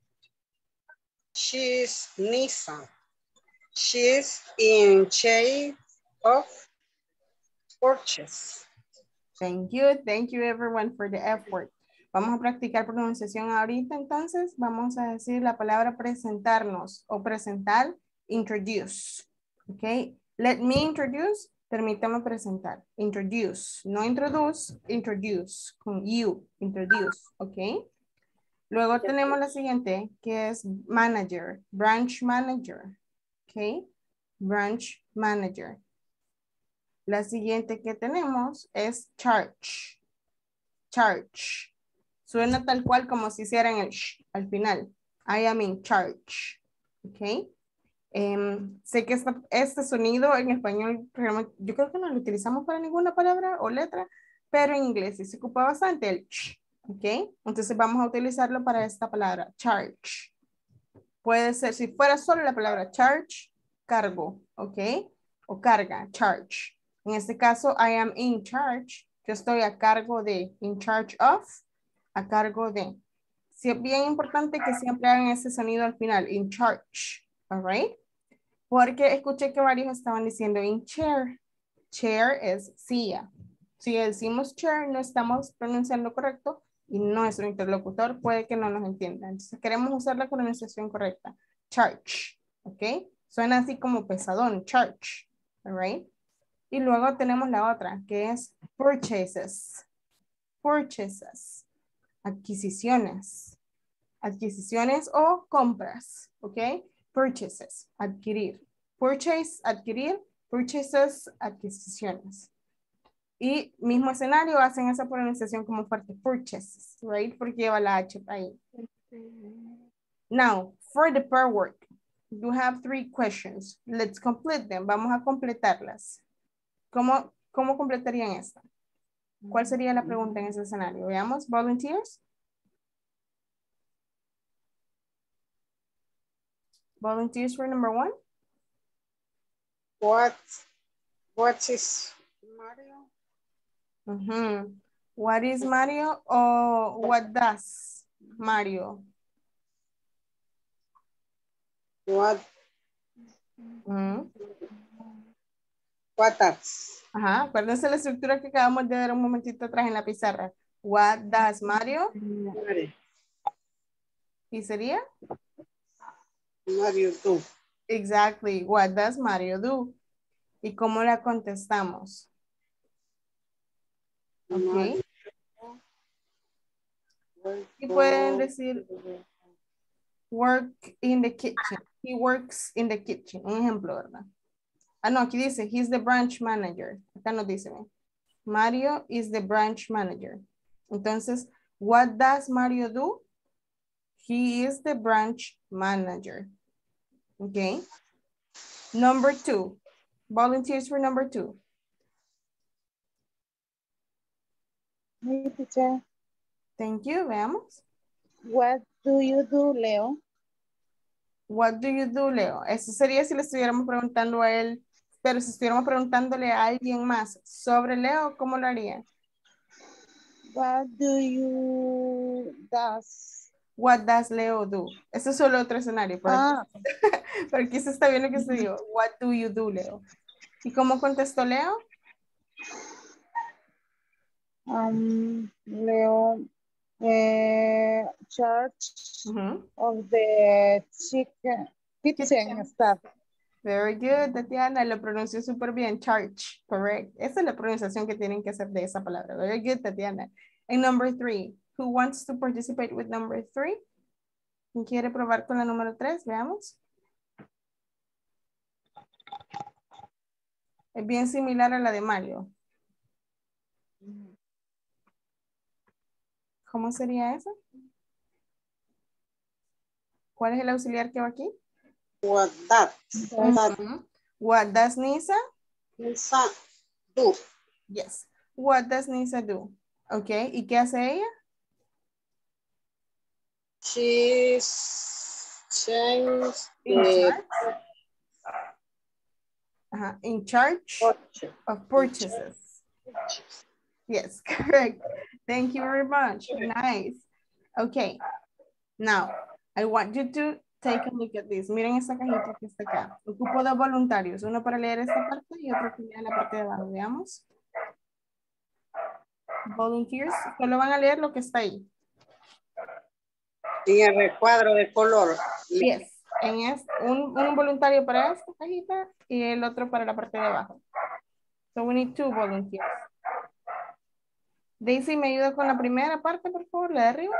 She's Nisa. She's in charge of purchase. Thank you everyone for the effort. Vamos a practicar pronunciación ahorita, entonces vamos a decir la palabra presentarnos o presentar, introduce. Ok, let me introduce, permítame presentar. Introduce, no introduce, introduce, con you, introduce, ok. Luego tenemos la siguiente, que es manager, branch manager, ok, branch manager. La siguiente que tenemos es charge, charge. Suena tal cual como si hicieran el sh al final. I am in charge. Ok. Sé que este sonido en español, yo creo que no lo utilizamos para ninguna palabra o letra, pero en inglés sí se ocupa bastante el sh. Ok. Entonces vamos a utilizarlo para esta palabra, charge. Puede ser, si fuera solo la palabra charge, cargo. Ok. O carga, charge. En este caso, I am in charge. Yo estoy a cargo de, in charge of, a cargo de. Sí, es bien importante que siempre hagan ese sonido al final, in charge, all right? Porque escuché que varios estaban diciendo in chair. Chair es silla. Si decimos chair, no estamos pronunciando correcto y nuestro interlocutor puede que no nos entienda. Entonces queremos usar la pronunciación correcta. Charge, ¿ok? Suena así como pesadón, charge, all right? Y luego tenemos la otra, que es purchases. Purchases. Adquisiciones. Adquisiciones o compras, ¿ok? Purchases, adquirir. Purchase, adquirir. Purchases, adquisiciones. Y mismo escenario, hacen esa pronunciación como fuerte. Purchases, right? Porque lleva la H ahí. Now, for the pair work, you have 3 questions. Let's complete them. Vamos a completarlas. ¿Cómo completarían esta? ¿Cuál sería la pregunta en ese escenario? Veamos, volunteers. Volunteers for number 1. What is Mario? What is Mario or what does Mario? What does? Ajá, acuérdense la estructura que acabamos de ver un momentito atrás en la pizarra. What does Mario? ¿Y sería? Mario do. Exactly. What does Mario do? ¿Y cómo la contestamos? Ok. Y pueden decir work in the kitchen. He works in the kitchen. Un ejemplo, ¿verdad? Ah, no, aquí dice, he's the branch manager. Acá nos dice, Mario is the branch manager. Entonces, what does Mario do? He is the branch manager. Okay. Number 2. Volunteers for number 2. Hey, teacher. Thank you. Veamos. What do you do, Leo? What do you do, Leo? Eso sería si le estuviéramos preguntando a él, pero si estuviéramos preguntándole a alguien más sobre Leo, ¿cómo lo haría? What do you does? What does Leo do? Eso es solo otro escenario. Pero aquí se está viendo que se dijo. What do you do, Leo? ¿Y cómo contestó Leo? Leo, charge of the kitchen staff. Very good, Tatiana. Lo pronunció súper bien. Charge, correct. Esa es la pronunciación que tienen que hacer de esa palabra. Very good, Tatiana. And number 3. Who wants to participate with number 3? ¿Quién quiere probar con la número 3? Veamos. Es bien similar a la de Mario. ¿Cómo sería esa? ¿Cuál es el auxiliar que va aquí? What does? What does Nisa? Nisa do. Yes. What does Nisa do? Okay. ¿Y qué hace ella? She's in charge of purchases. Yes, correct. Thank you very much. Nice. Okay. Now, I want you to take a look at this. Miren esta cajita que está acá. Ocupo 2 voluntarios. Uno para leer esta parte y otro que lea la parte de abajo. Veamos. Volunteers, solo van a leer lo que está ahí. En el recuadro de color. Yes. Un voluntario para esta cajita y el otro para la parte de abajo. So we need 2 volunteers. Daisy, ¿me ayuda con la primera parte, por favor? La de arriba.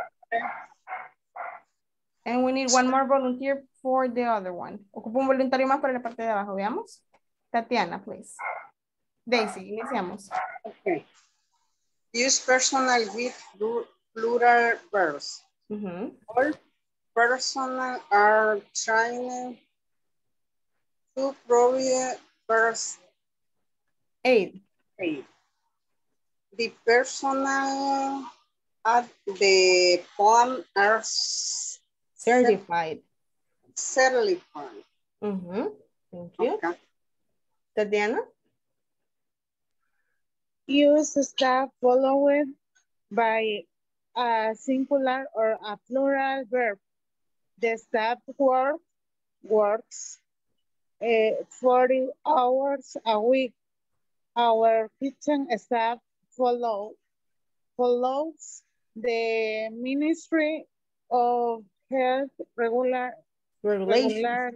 And we need 1 more volunteer for the other one. Ocupo un voluntario más para la parte de abajo. Veamos. Tatiana, please. Daisy, iniciamos. Okay. Use personal with plural verbs. All personnel are trying to provide first aid. The personnel at the pond are certified. Thank you. Okay. Tatiana? Use staff followed by a singular or a plural verb. The staff works 40 hours a week. Our kitchen staff follows the Ministry of Health regulation.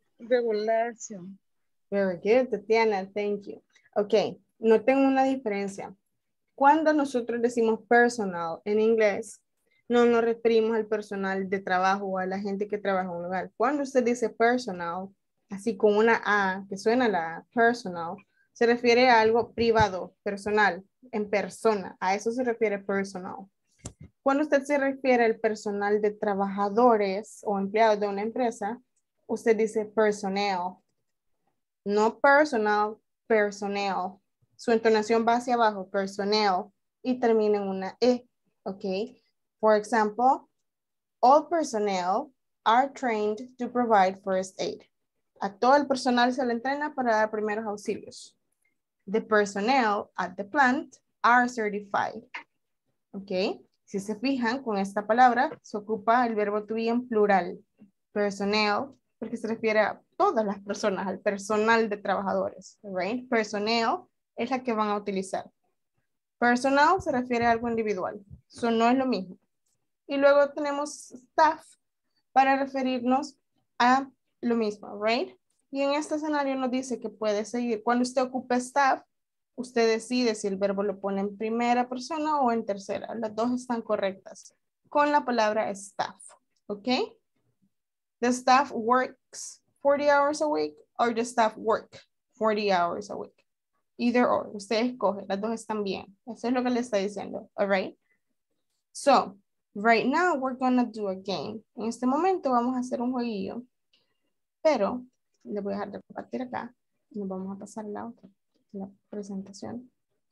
Very good, Tatiana, thank you. Okay, noten una diferencia. Cuando nosotros decimos personal en inglés, no nos referimos al personal de trabajo o a la gente que trabaja en un lugar. Cuando usted dice personal, así con una A que suena la personal, se refiere a algo privado, personal, en persona. A eso se refiere personal. Cuando usted se refiere al personal de trabajadores o empleados de una empresa, usted dice personnel. No personal, personnel. Su entonación va hacia abajo, personnel, y termina en una E, ¿ok? For example, all personnel are trained to provide first aid. A todo el personal se le entrena para dar primeros auxilios. The personnel at the plant are certified. ¿Ok? Si se fijan, con esta palabra se ocupa el verbo to be en plural. Personnel, porque se refiere a todas las personas, al personal de trabajadores. Right? Personnel es la que van a utilizar. Personal se refiere a algo individual. Eso no es lo mismo. Y luego tenemos staff para referirnos a lo mismo, right? Y en este escenario nos dice que puede seguir. Cuando usted ocupe staff, usted decide si el verbo lo pone en primera persona o en tercera. Las dos están correctas. Con la palabra staff, ¿ok? The staff works 40 hours a week or the staff work 40 hours a week. Either or, usted escoge, las dos están bien. Eso es lo que le está diciendo, all right? So, right now we're gonna do a game. En este momento vamos a hacer un jueguillo, pero le voy a dejar de compartir acá. Nos vamos a pasar la presentación.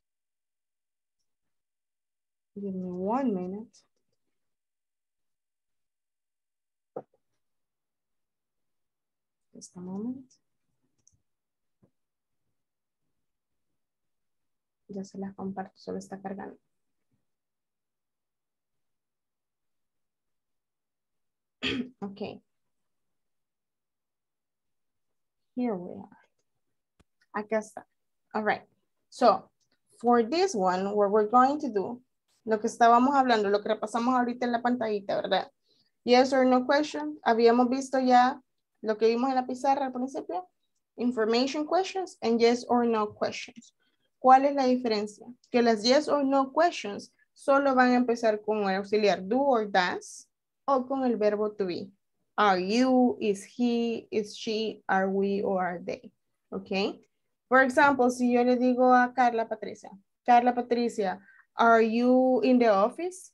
Give me 1 minute. Just a moment. Ya se las comparto, solo está cargando. Okay. Here we are. Acá está. All right. So, for this one, what we're going to do, lo que estábamos hablando, lo que repasamos ahorita en la pantallita, ¿verdad? Yes or no question. Habíamos visto ya lo que vimos en la pizarra al principio. Information questions and yes or no questions. ¿Cuál es la diferencia? Que las yes or no questions solo van a empezar con el auxiliar do or does o con el verbo to be. Are you, is he, is she, are we, or are they? Okay. For example, si yo le digo a Carla Patricia, are you in the office?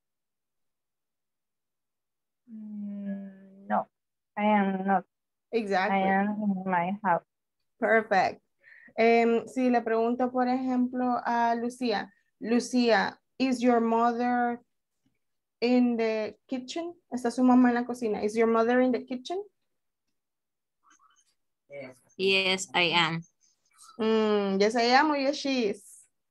No, I am not. Exactly. I am in my house. Perfect. Si le pregunto, por ejemplo, a Lucía, is your mother in the kitchen? ¿Está su mamá en la cocina? Is your mother in the kitchen? Yes, I am. Yes, I am or yes, she is?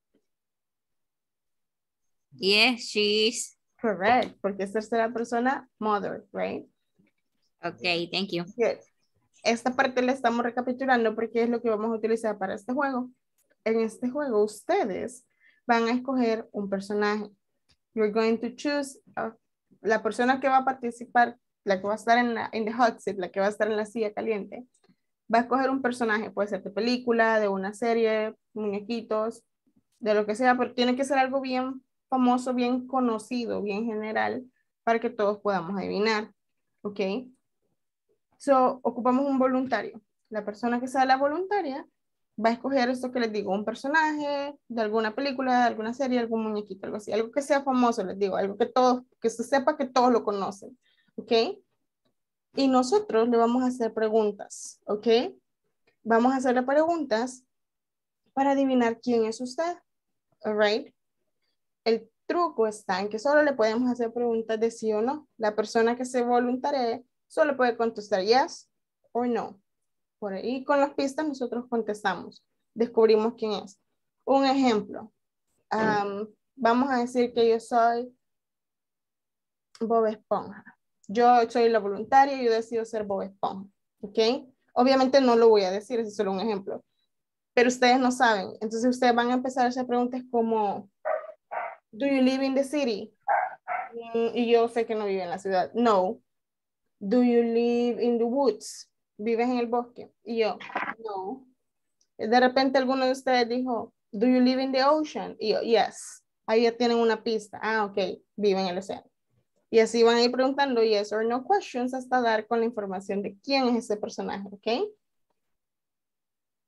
Yes, she is. Correct, porque es tercera persona, mother, right? Okay, thank you. Good. Esta parte la estamos recapitulando porque es lo que vamos a utilizar para este juego. En este juego, ustedes van a escoger un personaje. You're going to choose la persona que va a participar, la que va a estar en the hot seat, la que va a estar en la silla caliente. Va a escoger un personaje, puede ser de película, de una serie, muñequitos, de lo que sea, pero tiene que ser algo bien famoso, bien conocido, bien general, para que todos podamos adivinar. ¿Ok? So, ocupamos un voluntario. La persona que sea la voluntaria va a escoger esto que les digo, un personaje de alguna película, de alguna serie, algún muñequito, algo así, algo que sea famoso, les digo, algo que todos, que se sepa que todos lo conocen, ¿ok? Y nosotros le vamos a hacer preguntas, ¿ok? Vamos a hacerle preguntas para adivinar quién es usted, all right? El truco está en que solo le podemos hacer preguntas de sí o no. La persona que se voluntarie solo puede contestar yes o no. Por ahí con las pistas nosotros contestamos, descubrimos quién es. Un ejemplo, vamos a decir que yo soy Bob Esponja. Yo soy la voluntaria y yo decido ser Bob Esponja, ¿ok? Obviamente no lo voy a decir, es solo un ejemplo, pero ustedes no saben. Entonces ustedes van a empezar a hacer preguntas como, do you live in the city? Y yo sé que no vive en la ciudad. No. Do you live in the woods? ¿Vives en el bosque? Y yo, no. De repente alguno de ustedes dijo, do you live in the ocean? Y yo, yes. Ahí ya tienen una pista. Ah, ok, vive en el océano. Y así van a ir preguntando yes or no questions hasta dar con la información de quién es ese personaje, ¿ok?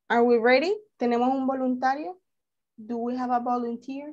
Are we ready? ¿Tenemos un voluntario? Do we have a volunteer?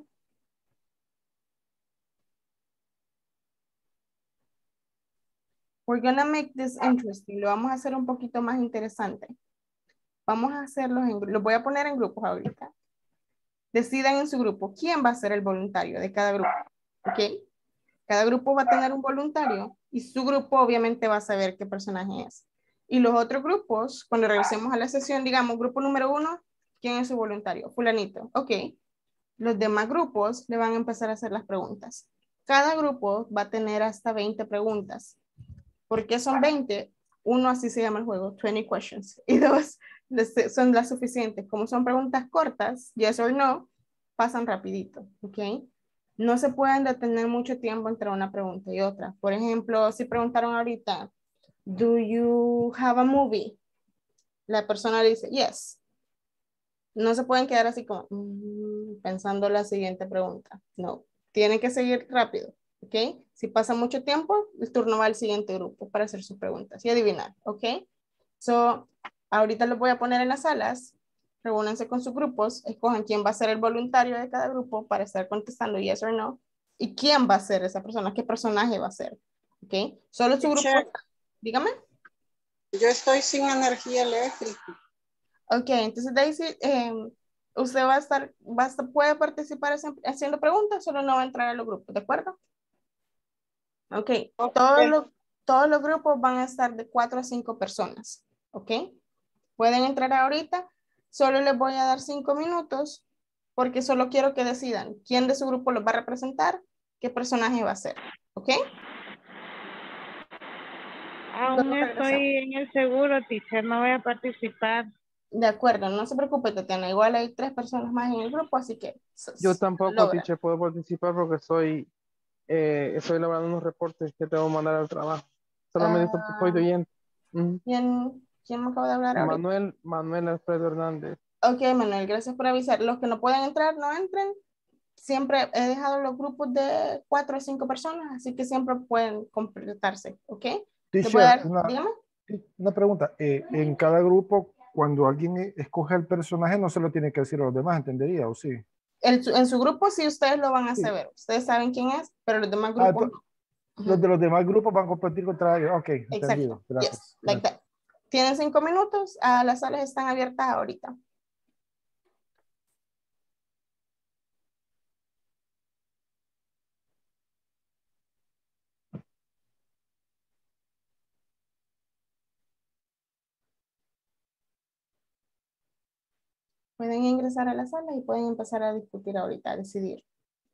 We're gonna make this interesting. Lo vamos a hacer un poquito más interesante. Vamos a hacerlos los voy a poner en grupos ahorita. Decidan en su grupo quién va a ser el voluntario de cada grupo. ¿Ok? Cada grupo va a tener un voluntario y su grupo obviamente va a saber qué personaje es. Y los otros grupos, cuando regresemos a la sesión, digamos, grupo número 1, ¿quién es su voluntario? Fulanito. Ok. Los demás grupos le van a empezar a hacer las preguntas. Cada grupo va a tener hasta 20 preguntas. ¿Por qué son 20? Uno, así se llama el juego, 20 questions. Y 2, son las suficientes. Como son preguntas cortas, yes or no, pasan rapidito, ¿ok? No se pueden detener mucho tiempo entre una pregunta y otra. Por ejemplo, si preguntaron ahorita, do you have a movie? La persona le dice, yes. No se pueden quedar así como pensando la siguiente pregunta. No, tienen que seguir rápido, ¿ok? Si pasa mucho tiempo, el turno va al siguiente grupo para hacer sus preguntas y adivinar, ¿ok? So, ahorita los voy a poner en las salas, reúnanse con sus grupos, escojan quién va a ser el voluntario de cada grupo para estar contestando yes or no, y quién va a ser esa persona, qué personaje va a ser, ¿ok? Solo su grupo, dígame. Yo estoy sin energía eléctrica. Ok, entonces Daisy, usted puede participar haciendo preguntas, solo no va a entrar a los grupos, ¿de acuerdo? Ok, todos los grupos van a estar de 4 a 5 personas, ¿ok? Pueden entrar ahorita, solo les voy a dar 5 minutos, porque solo quiero que decidan quién de su grupo los va a representar, qué personaje va a ser, ¿ok? Aún estoy en el seguro, teacher, no voy a participar. De acuerdo, no se preocupe, Tatiana, igual hay 3 personas más en el grupo, así que Yo tampoco, logra. teacher, puedo participar porque estoy elaborando unos reportes que tengo que mandar al trabajo. Solamente soy de oyente. ¿Quién me acaba de hablar ahorita? Manuel Alfredo Hernández. Ok, Manuel, gracias por avisar. Los que no pueden entrar, no entren. Siempre he dejado los grupos de 4 o 5 personas, así que siempre pueden completarse, ¿ok? Teacher, una pregunta. En cada grupo, cuando alguien escoge el personaje, no se lo tiene que decir a los demás, ¿entendería? ¿O sí? En su grupo sí ustedes lo van a saber. Ustedes saben quién es, pero los demás grupos no. Los de los demás grupos van a competir contra ellos. Ok, Exacto. entendido. Gracias. Yes, like that. Tienen 5 minutos. Las salas están abiertas ahorita. Pueden ingresar a la sala y pueden empezar a discutir ahorita, a decidir.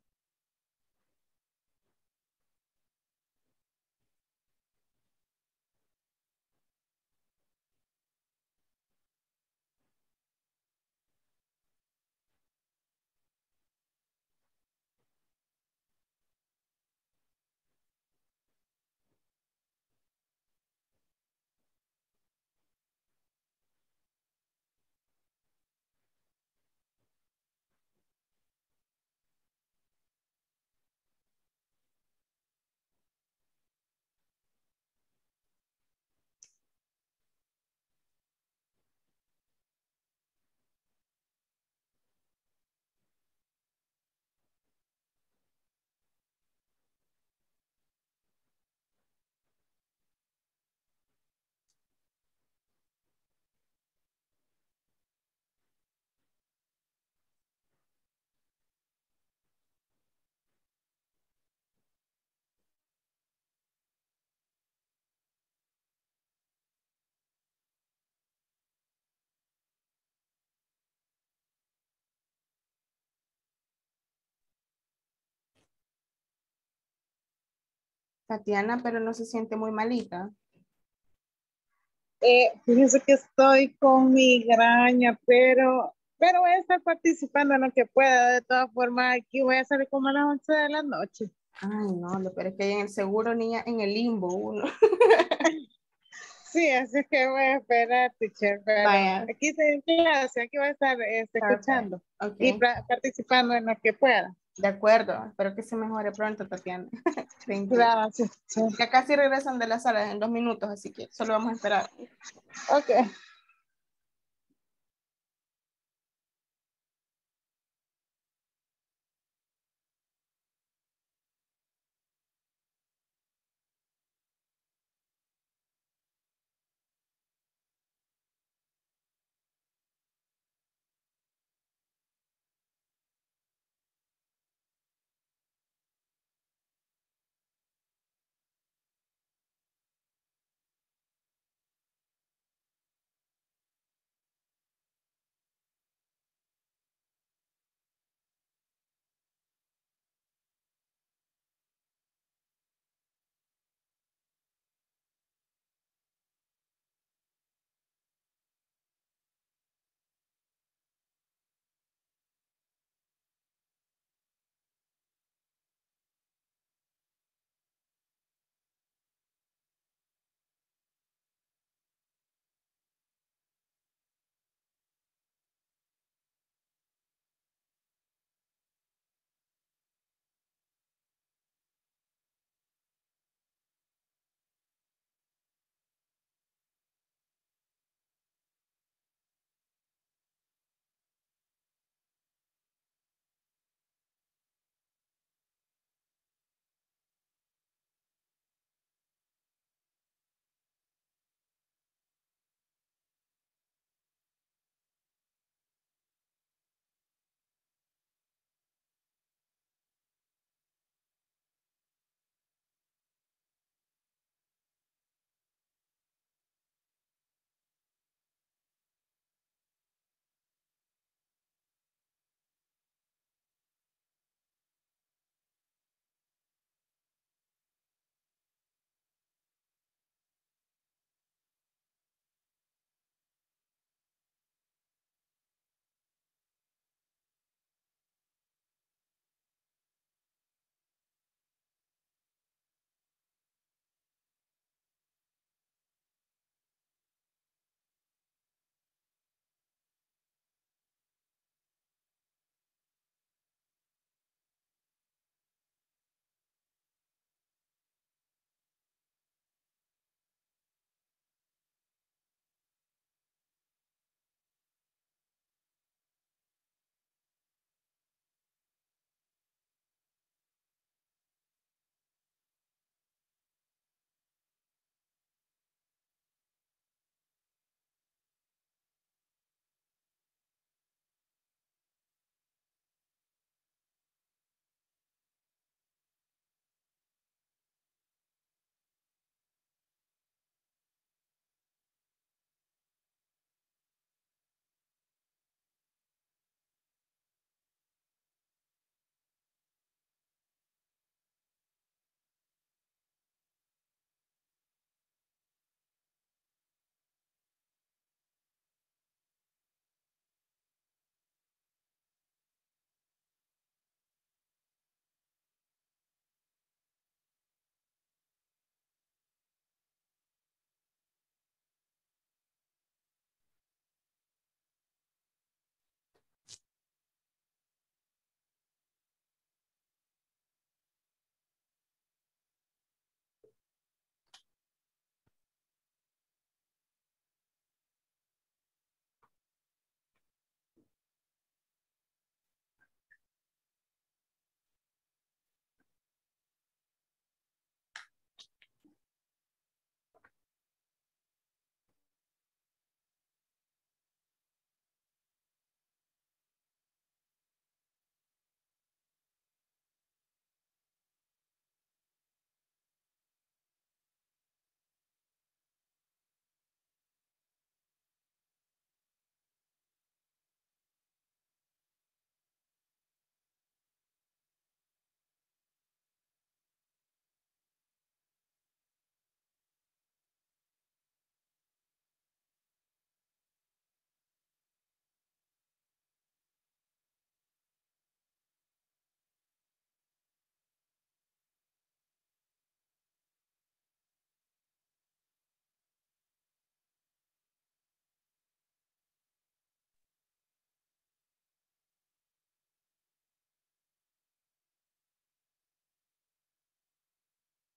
Tatiana, pero no se siente muy malita. Fíjense que estoy con migraña, pero voy a estar participando en lo que pueda. De todas formas, aquí voy a salir como a las 11 de la noche. Ay, no, lo peor es que hay en el seguro, niña, en el limbo uno. Sí, así que voy a esperar, teacher. Pero aquí estoy en clase, aquí voy a estar escuchando y participando en lo que pueda. De acuerdo, espero que se mejore pronto, Tatiana. Gracias. Ya casi regresan de la sala en 2 minutos, así que solo vamos a esperar. Ok.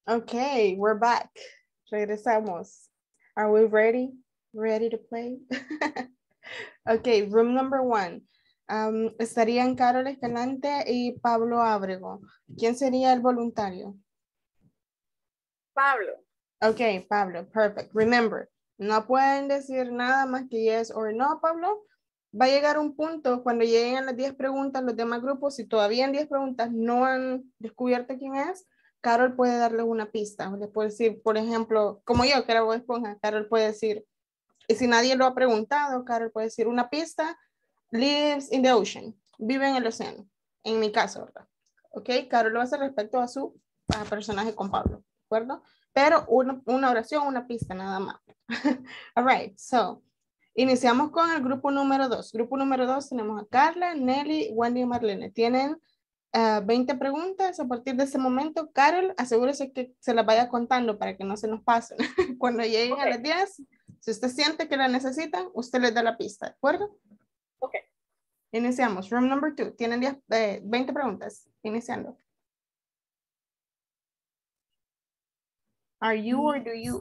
Okay, we're back. Regresamos. Are we ready? Ready to play? Okay, room number 1. Estarían Carol Escalante y Pablo Ábrego. ¿Quién sería el voluntario? Pablo. Okay, Pablo, perfect. Remember, no pueden decir nada más que yes or no, Pablo. Va a llegar un punto cuando lleguen a las 10 preguntas los demás grupos, si todavía en 10 preguntas no han descubierto quién es, Carol puede darle una pista. Le puede decir, por ejemplo, como yo, que era Bob Esponja, Carol puede decir, y si nadie lo ha preguntado, Carol puede decir una pista, lives in the ocean, vive en el océano, en mi caso, ¿verdad? Ok, Carol lo hace respecto a su personaje con Pablo, ¿de acuerdo? Pero una oración, una pista nada más. All right, so, iniciamos con el grupo número 2. Grupo número 2 tenemos a Carla, Nelly, Wendy y Marlene. Tienen 20 preguntas. A partir de ese momento, Carol, asegúrese que se las vaya contando para que no se nos pasen. Cuando lleguen a las 10, si usted siente que la necesitan, usted les da la pista, ¿de acuerdo? Ok. Iniciamos. Room number 2. Tienen 20 preguntas. Iniciando. Are you or do you?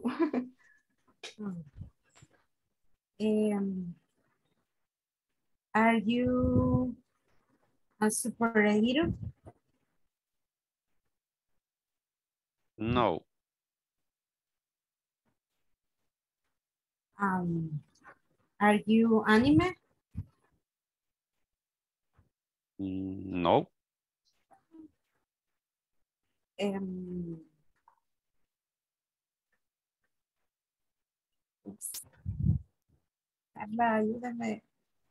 Are you a superhero? No. Are you anime? No. Carla, ayúdame.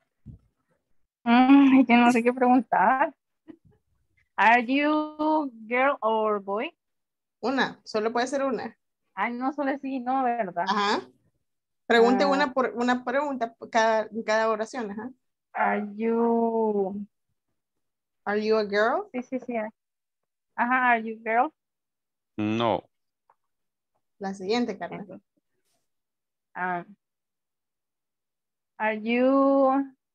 Yo no sé qué preguntar. Are you girl or boy? Una, solo puede ser una. Ay, no solo sí, no, ¿verdad? Ajá. Pregunte una pregunta cada oración, ajá. Are you a girl? Sí. Ajá, are you girl? No. La siguiente, Carla. Are you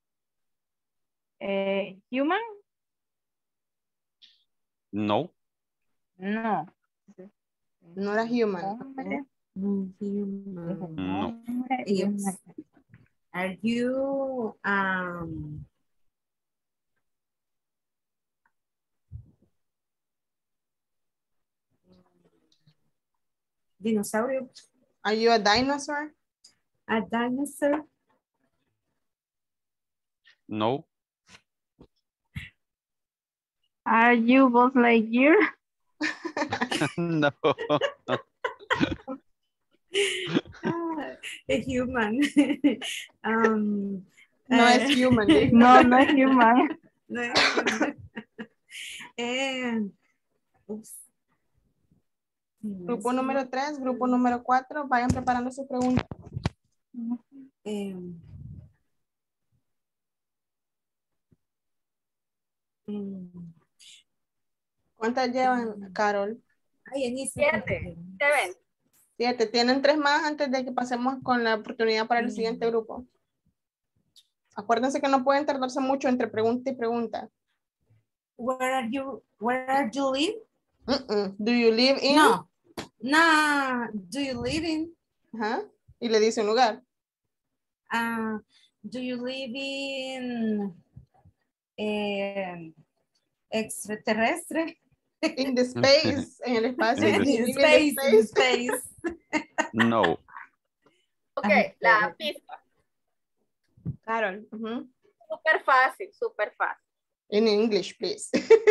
human? No. No. No era human. No. Yes. Are you dinosaurio? Are you a dinosaur? A dinosaur? No. Are you Buzz Lightyear? No. A human. No es human. No, no es human. No es human. Grupo número 3, grupo número 4, vayan preparando sus preguntas. ¿Cuántas llevan, Carol? Ay, 7. 7. Tienen 3 más antes de que pasemos con la oportunidad para el siguiente grupo. Acuérdense que no pueden tardarse mucho entre pregunta y pregunta. Where are you live? Do you live in? No. Do you live in? Ajá. Y le dice un lugar. Do you live in extraterrestre? In the space, en el espacio. In space. No. Ok, la pista. Carol. Súper fácil, súper fácil. In English, please.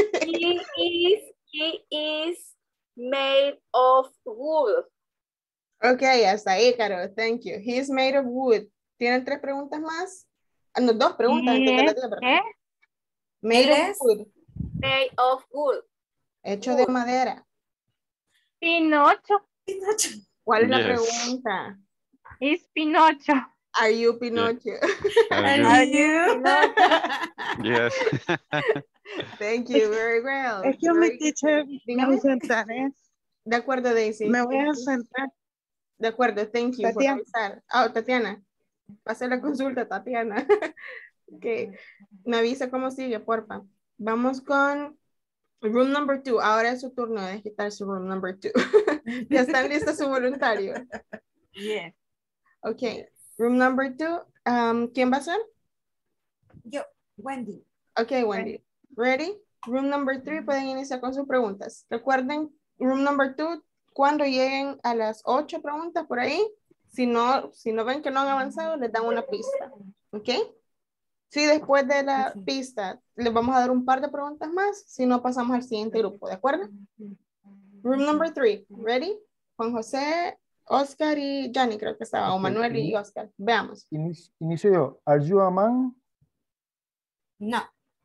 He is made of wood. Ok, hasta ahí, Carol. Thank you. He is made of wood. ¿Tienen 3 preguntas más? No, 2 preguntas. ¿Qué? Made of wood. Made of wood. Hecho de madera. Pinocho. ¿Cuál es la pregunta? Es Pinocho. Are you Pinocho? Are you? Yes. Thank you, very well. Excuse me, teacher. Me voy a sentar, ¿eh? De acuerdo, Daisy. Me voy a sentar. De acuerdo, thank you Tatiana. por avisar. Tatiana. Pase la consulta, Tatiana. Ok. Me avisa cómo sigue, porfa. Vamos con room number 2. Ahora es su turno de quitar su room number 2. ¿Ya están listos su voluntario? Yes. Ok. Room number 2. ¿Quién va a ser? Yo, Wendy. Ok, Wendy. Ready? Room number 3 pueden iniciar con sus preguntas. Recuerden, room number 2, cuando lleguen a las 8 preguntas por ahí, si no ven que no han avanzado, les dan una pista. ¿Ok? Si después de la pista les vamos a dar un par de preguntas más, si no pasamos al siguiente grupo, ¿de acuerdo? Room number 3, ready? Juan José, Oscar y Johnny creo que estaba, o Manuel y Oscar. Veamos. Inicio yo. Are you a man? No.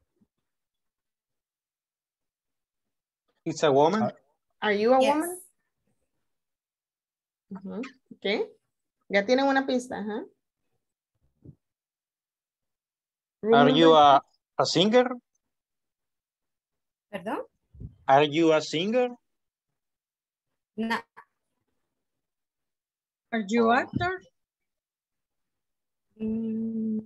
It's a woman. Are you a Yes. woman? Ok. Ya tienen una pista. Ajá. Room Are number you a singer? ¿Perdón? Are you a singer? No. Are you actor? No.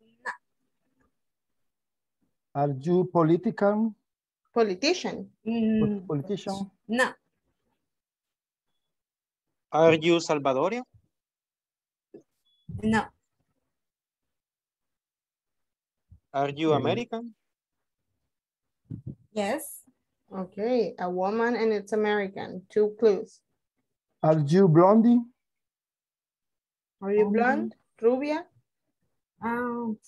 Are you politician? Politician. Politician? No. Are you Salvadorian? No. Are you American? Yes. Okay, a woman and it's American. 2 clues. Are you blondie? Are you blonde? Rubia? No.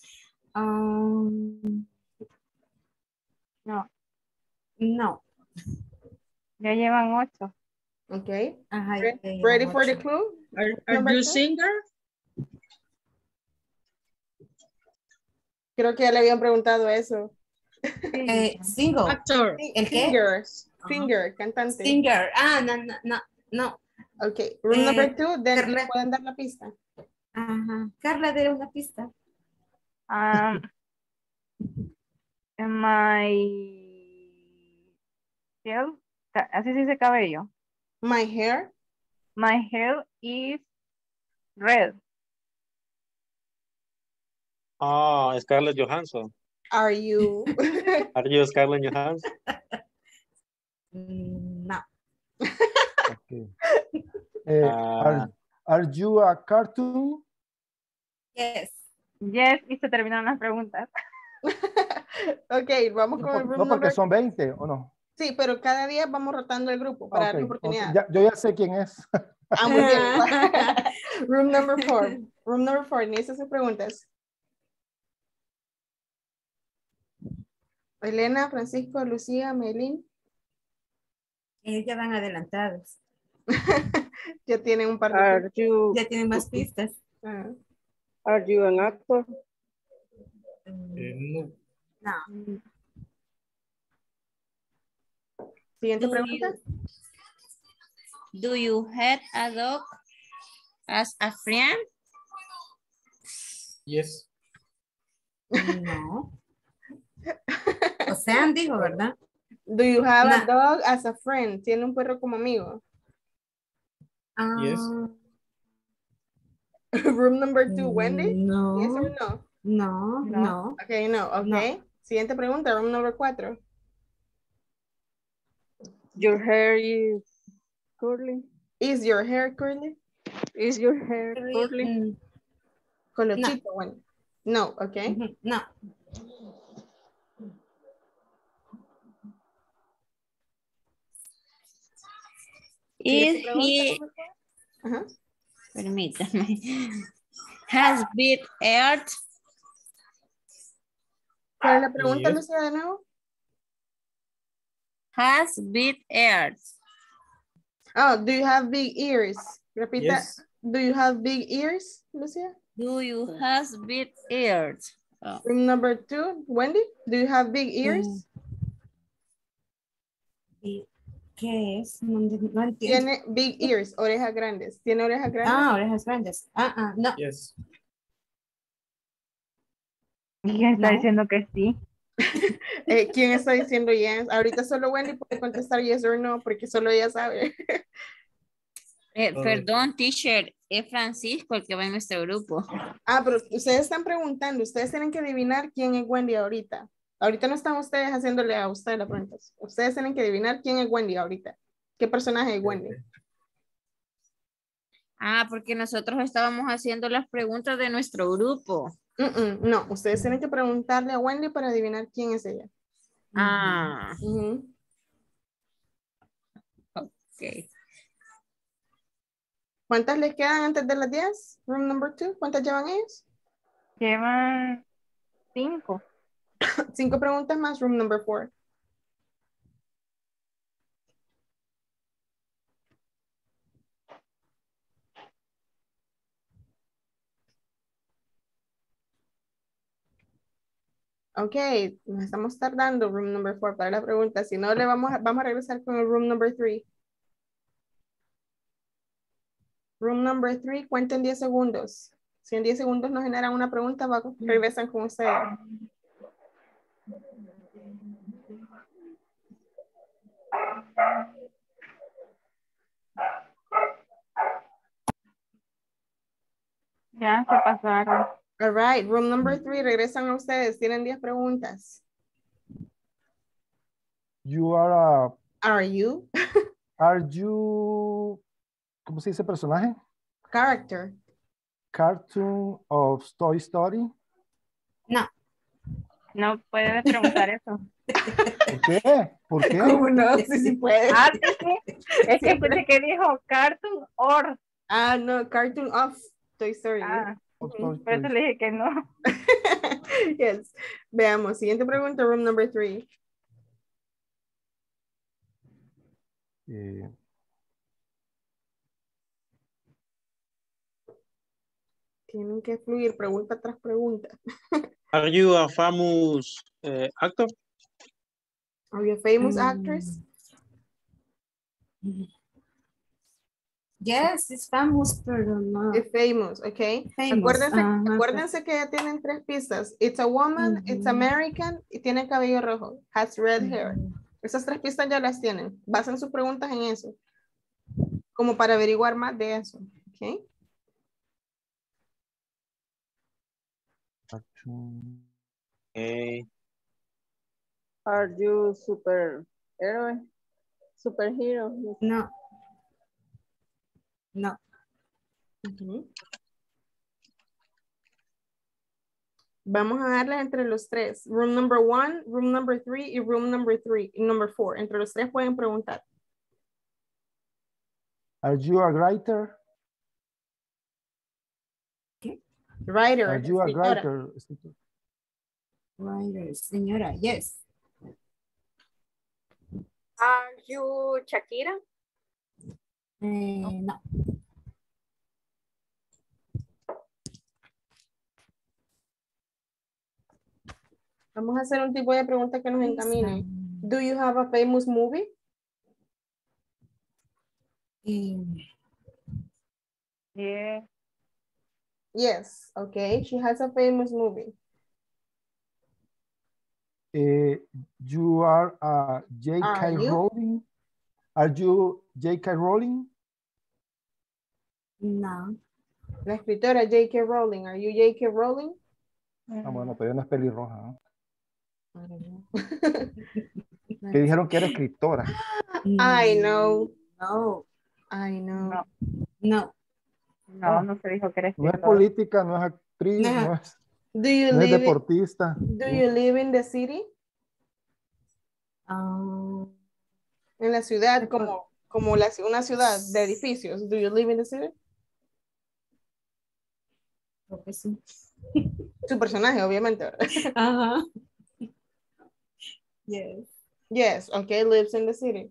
No. Ya llevan 8. Okay. Ajá, Ready for the clue? Are Number you 2? singer? Creo que ya le habían preguntado eso. Single. Actor. ¿El qué? Singer. Singer, cantante. Singer. No. Okay. Room number 2, then ¿le pueden dar la pista? Ajá. Carla, dé una pista. My hair, así se dice cabello. My hair? My hair is red. Scarlett Johansson. Are you? Are you Scarlett Johansson? No. Okay. Are you a cartoon? Yes. Yes, y se terminaron las preguntas. Ok, vamos con el room No, porque number... son 20, ¿o no? Sí, pero cada día vamos rotando el grupo para darle oportunidad. Yo ya sé quién es. Muy bien. Room number 4. Room number 4, inicia sus preguntas. Elena, Francisco, Lucía, Melín. Ellos ya van adelantados. Ya tienen un par de pistas. Ya tienen más pistas. Are you an actor? No. No. Siguiente pregunta. Do you have a dog as a friend? Yes. No. O sea, dijo, ¿verdad? Do you have a dog as a friend? ¿Tiene un perro como amigo? Yes. Room number 2, Wendy? No. Yes or no? No. Okay, no. Okay. Siguiente pregunta, room number 4. Your hair is curly. Is your hair curly? Is your hair curly? Colochito, bueno. No, okay. No. Is he, permítame, has been aired? ¿Cuál es la pregunta, Lucía, de nuevo? Has been aired. Oh, do you have big ears? Repita. Yes. Do you have big ears, Lucia? Do you have big ears? Oh. Room number 2, Wendy, do you have big ears? ¿Qué es? No entiendo. Tiene big ears, orejas grandes. ¿Tiene orejas grandes? Orejas grandes. No. Yes. ¿Quién está diciendo que sí? ¿Quién está diciendo yes? Ahorita solo Wendy puede contestar yes or no, porque solo ella sabe. Perdón, teacher, es Francisco el que va en nuestro grupo. Pero ustedes están preguntando, ustedes tienen que adivinar quién es Wendy ahorita. Ahorita no están ustedes haciéndole a ustedes la pregunta. Ustedes tienen que adivinar quién es Wendy ahorita. ¿Qué personaje es Wendy? Ah, porque nosotros estábamos haciendo las preguntas de nuestro grupo. No, ustedes tienen que preguntarle a Wendy para adivinar quién es ella. Ah. Ok. ¿Cuántas les quedan antes de las 10? Room number 2. ¿Cuántas llevan ellos? Llevan 5. 5 preguntas más room number 4. Ok, nos estamos tardando, room number 4, para la pregunta. Si no, vamos a regresar con el room number 3. Room number 3, cuenten 10 segundos. Si en 10 segundos nos generan una pregunta, regresan con ustedes. Ya se pasaron. All right, room number 3, regresan a ustedes. Tienen 10 preguntas. You are Are you? Are you, ¿cómo se dice personaje? Character. Cartoon of Toy Story. No. No puedes preguntar eso. ¿Por qué? ¿Por qué? ¿Cómo no? Sí puede. Ah, sí, sí. Es que escuché que dijo cartoon or. Ah, no, cartoon of Toy Story. Ah, por eso le dije que no. Yes. Veamos, siguiente pregunta, room number 3. Tienen que fluir pregunta tras pregunta. Are you a famous actor? Are you a famous actress? Yes, it's famous, pero no. It's famous, okay. Famous. Acuérdense que ya tienen 3 pistas. It's a woman, it's American y tiene cabello rojo. Has red hair. Esas 3 pistas ya las tienen. Basen sus preguntas en eso. Como para averiguar más de eso, okay. Okay. Are you superhero? Superhero? No. No. Vamos a darle entre los 3. Room number 1, room number 3 y room number 4. Entre los 3 pueden preguntar. Are you a writer? ¿Qué? Writer. Are you a writer? Writer, señora, yes. Are you Shakira? No. Vamos a hacer un tipo de pregunta que nos encamine. Do you have a famous movie? Yeah. Yes, okay. She has a famous movie. You are J.K. Rowling? Are you J.K. Rowling? No. La escritora J.K. Rowling. Are you J.K. Rowling? Ah, bueno, todavía no es pelirroja, ¿no? Que dijeron que era escritora. I know. No. I know. No. No se dijo que era No escritora. es política, no es actriz, no es, Do you no es live deportista. Do you live in the city? En la ciudad, como una ciudad de edificios. Do you live in the city? Creo que sí. Su personaje, obviamente. Ajá. Yes. Yes, okay, lives in the city.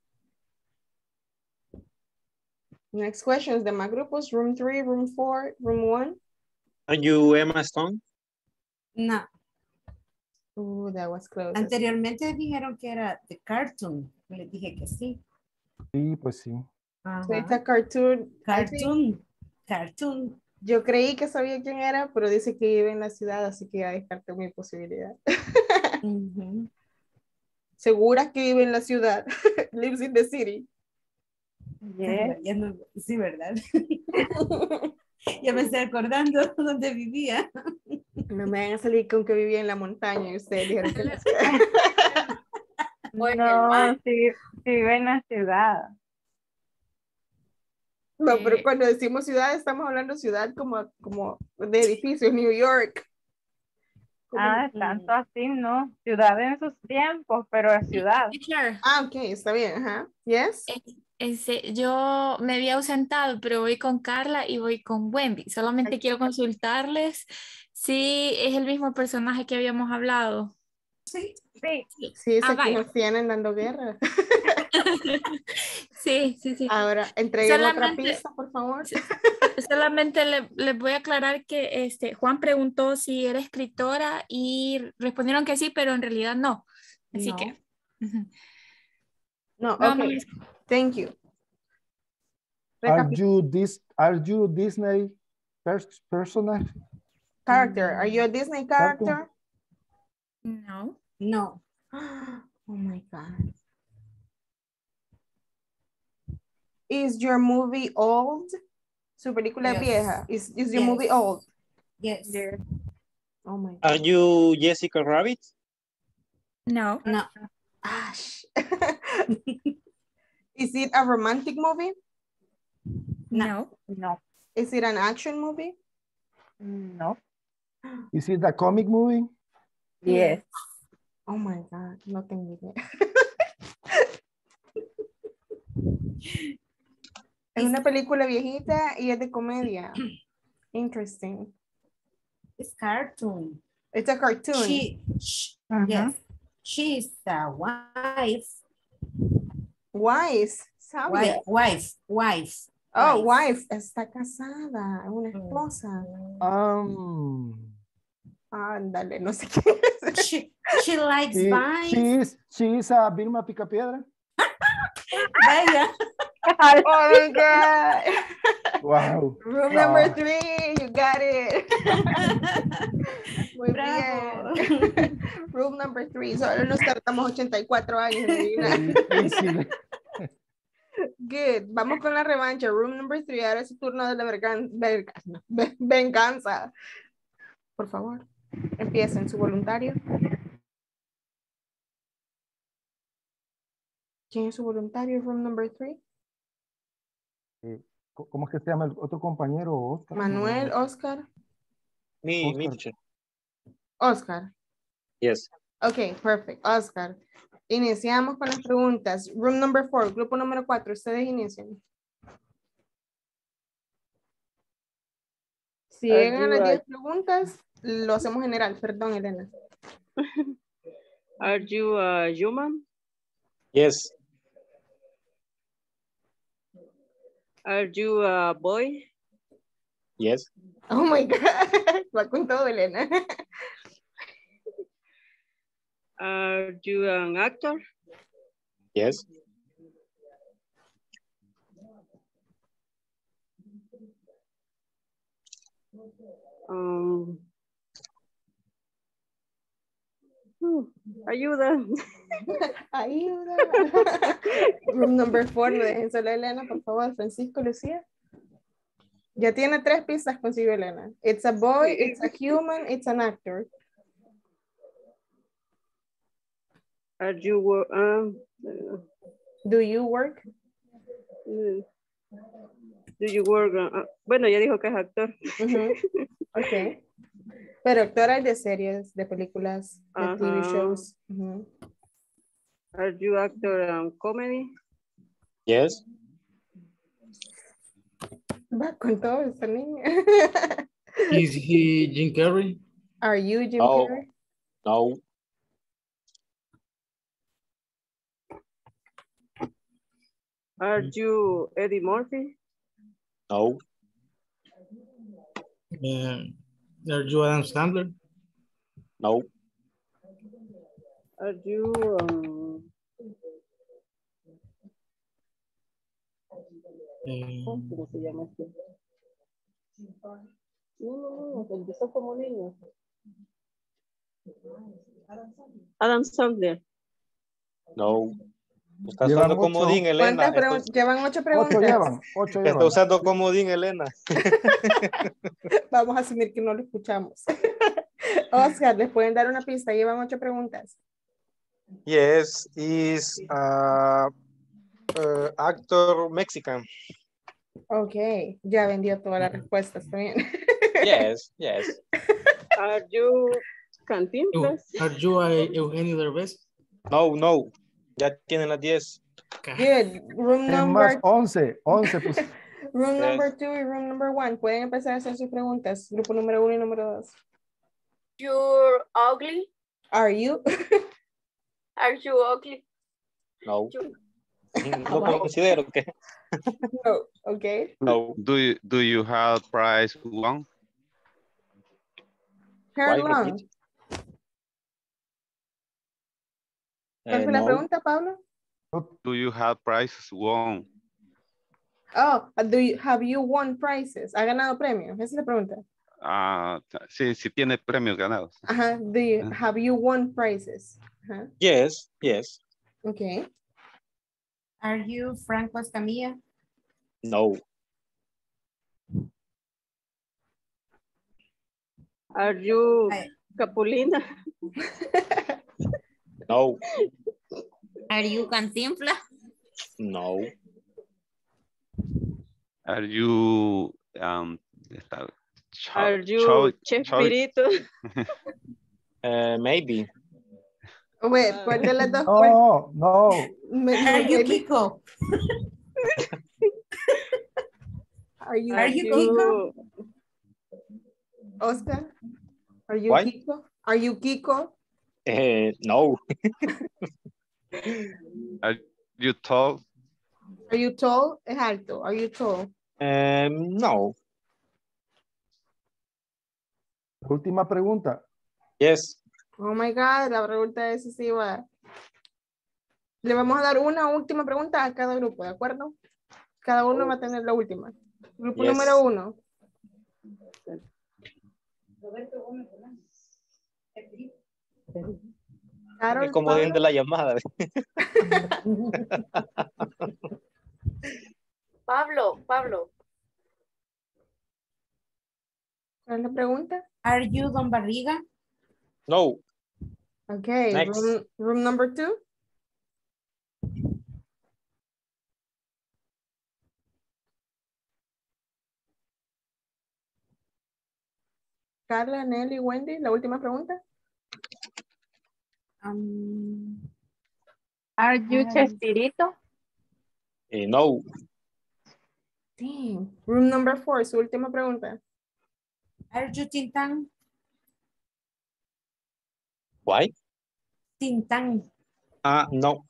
Next questions, demás grupos, room 3, room 4, room 1. Are you Emma Stone? No. Ooh, that was close. Anteriormente dijeron que era de cartoon. Les dije que sí. Sí, pues sí. So it's a cartoon. Cartoon. Yo creí que sabía quién era, pero dice que vive en la ciudad, así que ya descarté mi posibilidad. ¿Seguras que vive en la ciudad? Lives in the city. Yeah. Ya no, sí, ¿verdad? Ya me estoy acordando dónde vivía. No me van a salir con que vivía en la montaña y ustedes dijeron que en la ciudad. No, sí vive en la ciudad. No, pero cuando decimos ciudad, estamos hablando ciudad como de edificios, New York. Tanto así, ¿no? Ciudad en sus tiempos, pero es ciudad. Teacher, Ok, está bien, ajá. Yes. yo me había ausentado, pero voy con Carla y voy con Wendy. Solamente quiero consultarles si es el mismo personaje que habíamos hablado. Sí. Sí, es que vaya. nos tienen dando guerra. Sí. Ahora, entreguen otra pista, por favor. Solamente les voy a aclarar que Juan preguntó si era escritora y respondieron que sí, pero en realidad no. Así No. que. No, No, ok. no. Thank you. Are you Disney personage? Character. Are you a Disney character? No. No. Oh my God. Is your movie old? Su película es vieja. Is your movie old? Yes. Oh my God. Are you Jessica Rabbit? No. No. Ash. Is it a romantic movie? No. Is it an action movie? No. Is it a comic movie? Yes. Oh my God, no tengo idea. Es una película viejita y es de comedia. Interesting. It's cartoon. It's a cartoon. Yes. She's a wife. Wife. ¿Sabe? Wife. Oh, wife. Está casada. Una esposa. Ándale, no sé qué es. She likes vines. She is a Vilma Picapiedra. Vaya. Oh my God. Wow. Room number 3, you got it. Muy Bravo. bien. Room number 3, solo nos tardamos 84 años en adivinar. Good, vamos con la revancha. Room number 3, ahora es su turno de la venganza. Por favor, empiecen su voluntario. ¿Quién es su voluntario? Room number 3. ¿Cómo es que se llama el otro compañero? Oscar. Manuel, Oscar. Me, teacher. Oscar. Yes. Ok, perfect. Oscar. Iniciamos con las preguntas. Room number 4, grupo número 4. Ustedes inician. Si llegan a las 10 preguntas, lo hacemos general. Perdón, Elena. Are you a human? Yes. Are you a boy? Yes. Oh my God. Va con todo, Elena. Are you an actor? Yes. Ayuda. Ayuda. Room number 4, no dejen solo a Elena, por favor. Francisco, Lucía. Ya tiene 3 pistas consigo, Elena. It's a boy, it's a human, it's an actor. Are you Do you work? Do you work? Bueno, ya dijo que es actor. Ok. Pero actores de series, de películas, de TV shows. Are you actor comedy? Yes. Va con todo esta niña. Is he Jim Carrey? Are you Jim Carrey? No. Are you Eddie Murphy? No. Are you Adam Sandler? No. Are you ¿cómo se llama este? No, empezó como niño. Adam Sandler. No. Está usando comodín, Elena. Llevan 8 preguntas. 8 llevan. Está usando comodín, Elena. Vamos a asumir que no lo escuchamos. Oscar, ¿les pueden dar una pista? Llevan 8 preguntas. Yes, is actor Mexican. Ok, ya vendió todas las respuestas, está bien. Yes, yes. Are you Cantinflas? Are you Eugenio Derbez? No, no. Ya tienen las 10. Good. Room Es más, number 11 pues. room Yes. number 2 y room number 1. Pueden empezar a hacer sus preguntas. Grupo número 1 y número 2. You're ugly. Are you? Are you ugly? No. No considero que. No. Okay. No. Do you have price one? Hair Why long. repeat? ¿Cuál fue la No. pregunta, Pablo? Do you have prices won? Oh, have you won prizes? ¿Ha ganado premios? Esa es la pregunta. Sí, sí tiene premios ganados. Ajá. Have you won prizes? Ajá. Yes, yes. Okay. Are you Franco Escamilla? No. Are you Capulina? No. Are you Cantinflas? No. Are you Are you Chespirito? Maybe. Wait, ¿cuál de las dos? No. Are you Kiko? Are you Kiko? Oscar? Are you What? Kiko? Are you Kiko? No. Are you tall? Are you tall? Es alto. Are you tall? No. Última pregunta. Yes. Oh my God, la pregunta es decisiva. Le vamos a dar una última pregunta a cada grupo, ¿de acuerdo? Cada uno va a tener la última. Grupo Yes. número 1. Carol, El comodín de la llamada. Pablo. ¿Cuál es la pregunta? Are you Don Barriga? No. Okay, Next. room number 2. Carla, Nelly, Wendy, la última pregunta. Are you Chespirito? No. Damn. Room number 4, su última pregunta. Are you Tintán? Why? Tintán. No.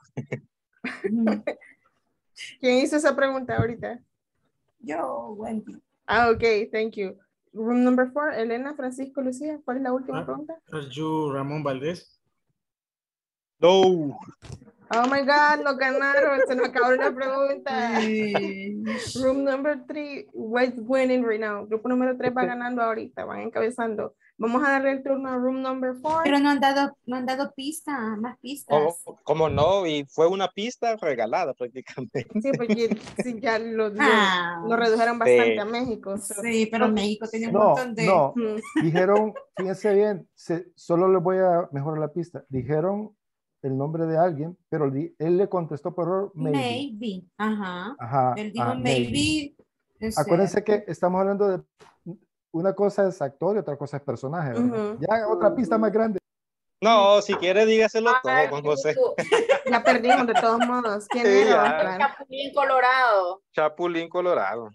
¿Quién hizo esa pregunta ahorita? Yo, Wendy. Ok, thank you. Room number 4, Elena, Francisco, Lucía, ¿cuál es la última pregunta? Are you Ramón Valdés? No. Oh my God, no ganaron, se nos acabó la pregunta. Room number 3, what's winning right now? Grupo número 3 va ganando ahorita, van encabezando. Vamos a darle el turno a room number 4. Pero no han dado pista, más pistas. ¿Cómo no? Y fue una pista regalada prácticamente. Sí, porque sí, ya lo redujeron bastante a México. Sí, pero México tenía un montón de... No, dijeron, fíjense bien, solo les voy a mejorar la pista. Dijeron el nombre de alguien, pero él le contestó por error, maybe. Maybe, ajá. Ajá, Él dijo maybe. Acuérdense que estamos hablando de una cosa es actor y otra cosa es personaje, ¿verdad? Ya otra pista más grande. No, si quiere dígaselo todo, Juan José. Ya perdimos de todos modos. ¿Quién Sí, era? Chapulín Colorado. Chapulín Colorado.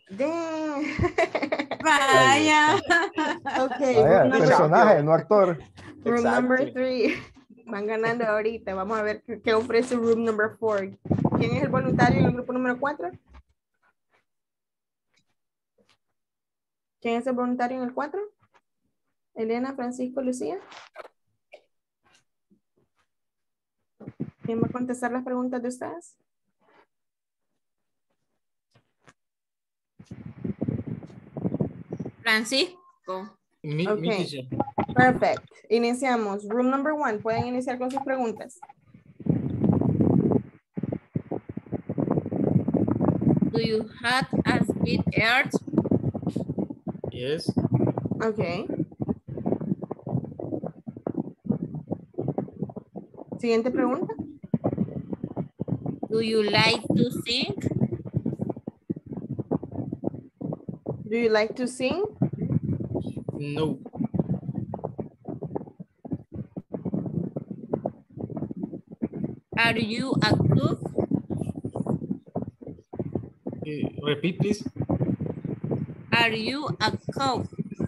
Vaya. Ok. Vaya, personaje, no actor. Room number 3. Van ganando ahorita. Vamos a ver qué ofrece room number 4. ¿Quién es el voluntario en el grupo número 4? ¿Quién es el voluntario en el 4? Elena, Francisco, Lucía. ¿Quién va a contestar las preguntas de ustedes? Francisco. Ok, perfect. Iniciamos. Room number 1. Pueden iniciar con sus preguntas. Do you have a sweet earth? Yes. Ok. Siguiente pregunta. Do you like to sing? Do you like to sing? No. Are you a cook? Repeat, please. Are you a cook?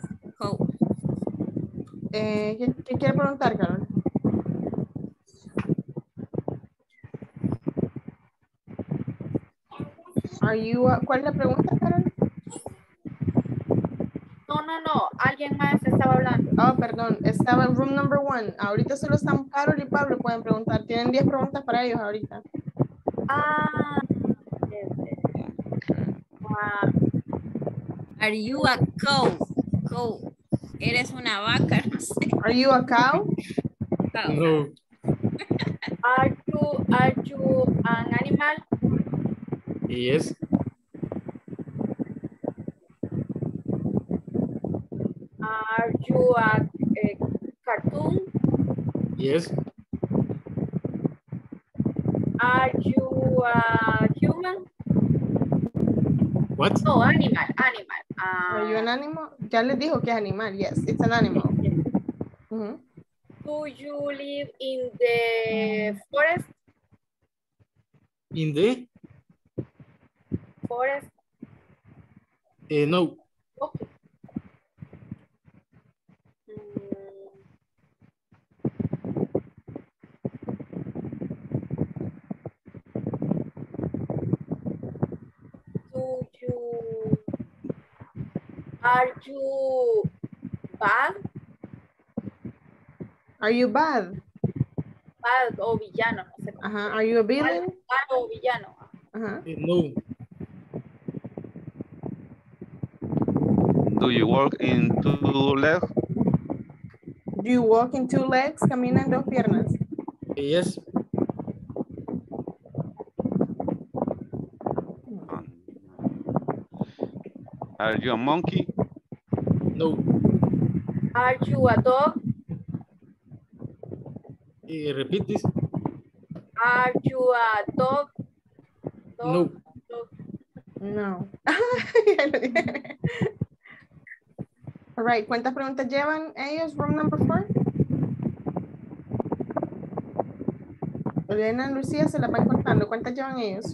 ¿Qué quiere preguntar, Carol? ¿Cuál es la pregunta, Carol? No, alguien más estaba hablando. Oh, perdón, estaba en room number 1. Ahorita solo están Carol y Pablo, pueden preguntar. Tienen 10 preguntas para ellos ahorita. Are you a cow? ¿Eres una vaca? No sé. Are you a cow? No. Are you an animal? Yes. Are you a cartoon? Yes. Are you a human? What? No, animal. Are you an animal? Ya les dijo que es animal. Yes, it's an animal. Do you live in the forest? In the? Forest? No. Okay. Are you bad? Are you bad? Bad o villano, no sé cómo. Are you a villain? Bad o villano. No. Do you walk in two legs? Do you walk in two legs? ¿Camina en dos piernas? Yes. Are you a monkey? No. Are you a dog? Repeat this. Are you a dog? No. No. All right, ¿cuántas preguntas llevan ellos? Room number 4. Elena y Lucía se la van contando. ¿Cuántas llevan ellos?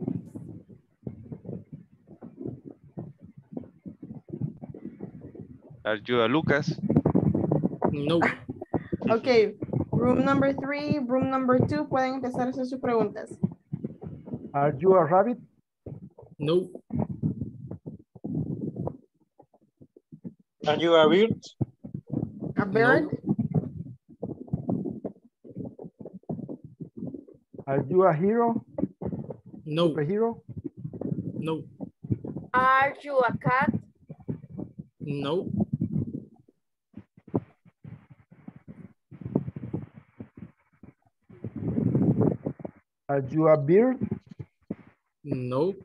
Are you a Lucas? No. Ok, room number 3, room number 2, pueden empezar a hacer sus preguntas. Are you a rabbit? No. Are you a bird? A bird? Are you a hero? No. Superhero? No. Are you a cat? No. Are you a bird? No.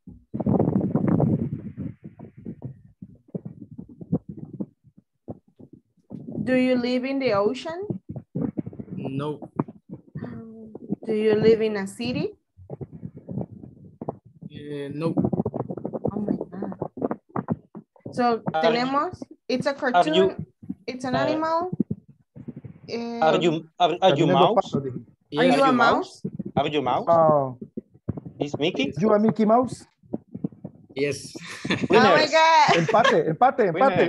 Do you live in the ocean? No. Do you live in a city? No. Oh my God. So tenemos, it's a cartoon, it's an animal. Are you mouse? Are you a mouse? Are you mouse? Oh. Is Mickey? You a Mickey Mouse? Yes. Oh my God. Empate.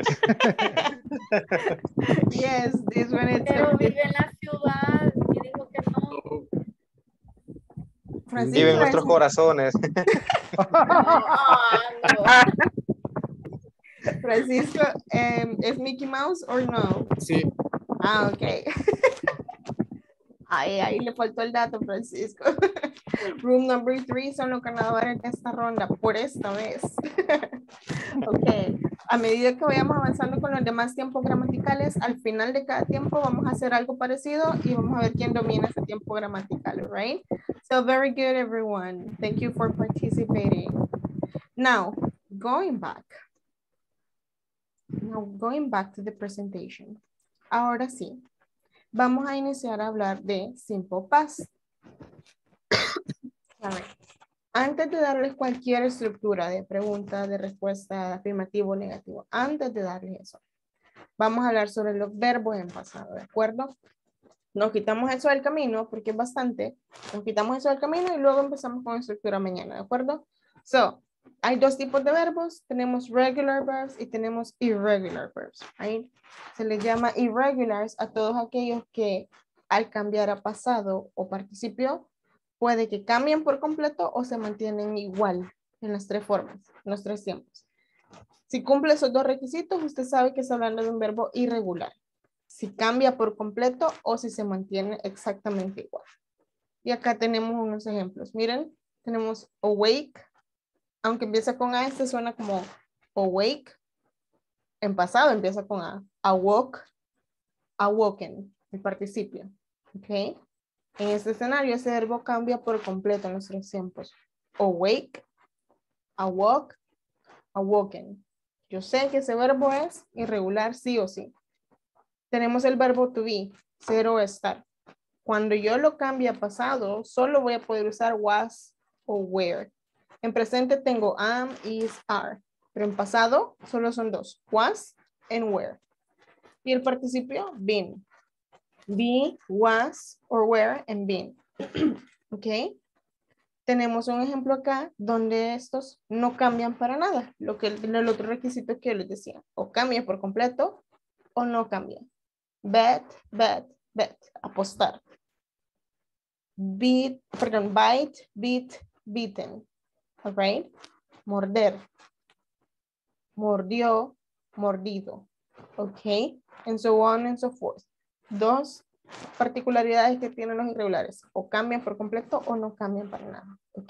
Yes, this one is. Pero vive en la ciudad y dijo que no. Vive en nuestros corazones. Francisco, ¿es Mickey Mouse or no? Sí. Ah, ok. Ahí le faltó el dato, Francisco. Room number 3 son los ganadores de esta ronda, por esta vez. Ok. A medida que vayamos avanzando con los demás tiempos gramaticales, al final de cada tiempo vamos a hacer algo parecido y vamos a ver quién domina ese tiempo gramatical, right? So very good, everyone. Thank you for participating. Now, going back to the presentation. Ahora sí, vamos a iniciar a hablar de simple past. Sorry. Antes de darles cualquier estructura de pregunta, de respuesta, afirmativo o negativo, antes de darles eso, vamos a hablar sobre los verbos en pasado, ¿de acuerdo? Nos quitamos eso del camino porque es bastante. Nos quitamos eso del camino y luego empezamos con estructura mañana, ¿de acuerdo? So, hay dos tipos de verbos. Tenemos regular verbs y tenemos irregular verbs. Right? Se les llama irregulars a todos aquellos que al cambiar a pasado o participio puede que cambien por completo o se mantienen igual en las tres formas, en los tres tiempos. Si cumple esos dos requisitos, usted sabe que está hablando de un verbo irregular. Si cambia por completo o si se mantiene exactamente igual. Y acá tenemos unos ejemplos. Miren, tenemos awake. Aunque empieza con A, este suena como awake. En pasado empieza con A. Awoke, awoken, el participio. ¿Ok? En este escenario, ese verbo cambia por completo en los tres tiempos. Awake, awoke, awoken. Yo sé que ese verbo es irregular sí o sí. Tenemos el verbo to be, ser o estar. Cuando yo lo cambie a pasado, solo voy a poder usar was o were. En presente tengo am, is, are. Pero en pasado solo son dos, was and were. Y el participio, been. Be, was, or were, and been. ¿Ok? Tenemos un ejemplo acá donde estos no cambian para nada. Lo que el otro requisito que les decía. O cambia por completo o no cambia. Bet, bet, bet. Apostar. Beat, perdón, bite, beat, beaten. All right? Morder. Mordió, mordido. Ok. And so on and so forth. Dos particularidades que tienen los irregulares. O cambian por completo o no cambian para nada. Ok.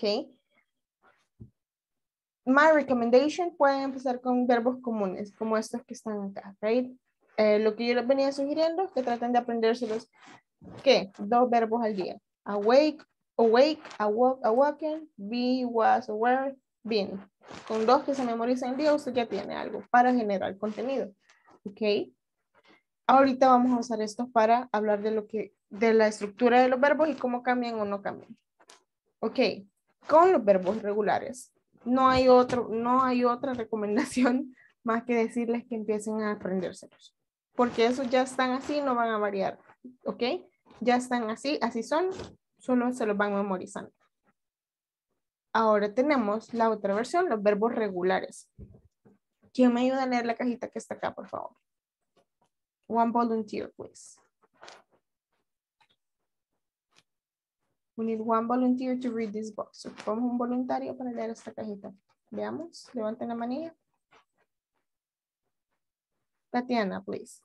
My recommendation, pueden empezar con verbos comunes, como estos que están acá. Right? Lo que yo les venía sugiriendo es que traten de aprendérselos. ¿Qué? 2 verbos al día. Awake, awake, awoke, awoken, be, was, were, been. Con 2 que se memorizan al día, usted ya tiene algo para generar contenido. ¿Ok? Ahorita vamos a usar esto para hablar de la estructura de los verbos y cómo cambian o no cambian. Ok. Con los verbos irregulares, no hay otra recomendación más que decirles que empiecen a aprendérselos. Porque esos ya están así, no van a variar. ¿Ok? Ya están así son, solo se los van memorizando. Ahora tenemos la otra versión, los verbos regulares. ¿Quién me ayuda a leer la cajita que está acá, por favor? One volunteer, please. We need one volunteer to read this box. Ocupamos un voluntario para leer esta cajita. Veamos, levanten la manilla. Tatiana, please.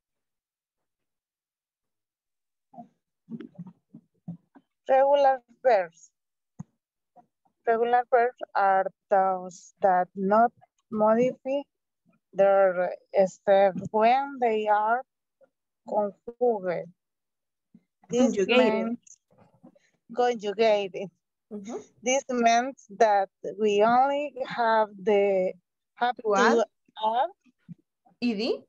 Regular verbs. Regular verbs are those that not modify their step when they are conjugated. This means conjugated. This means that we only have to add ed,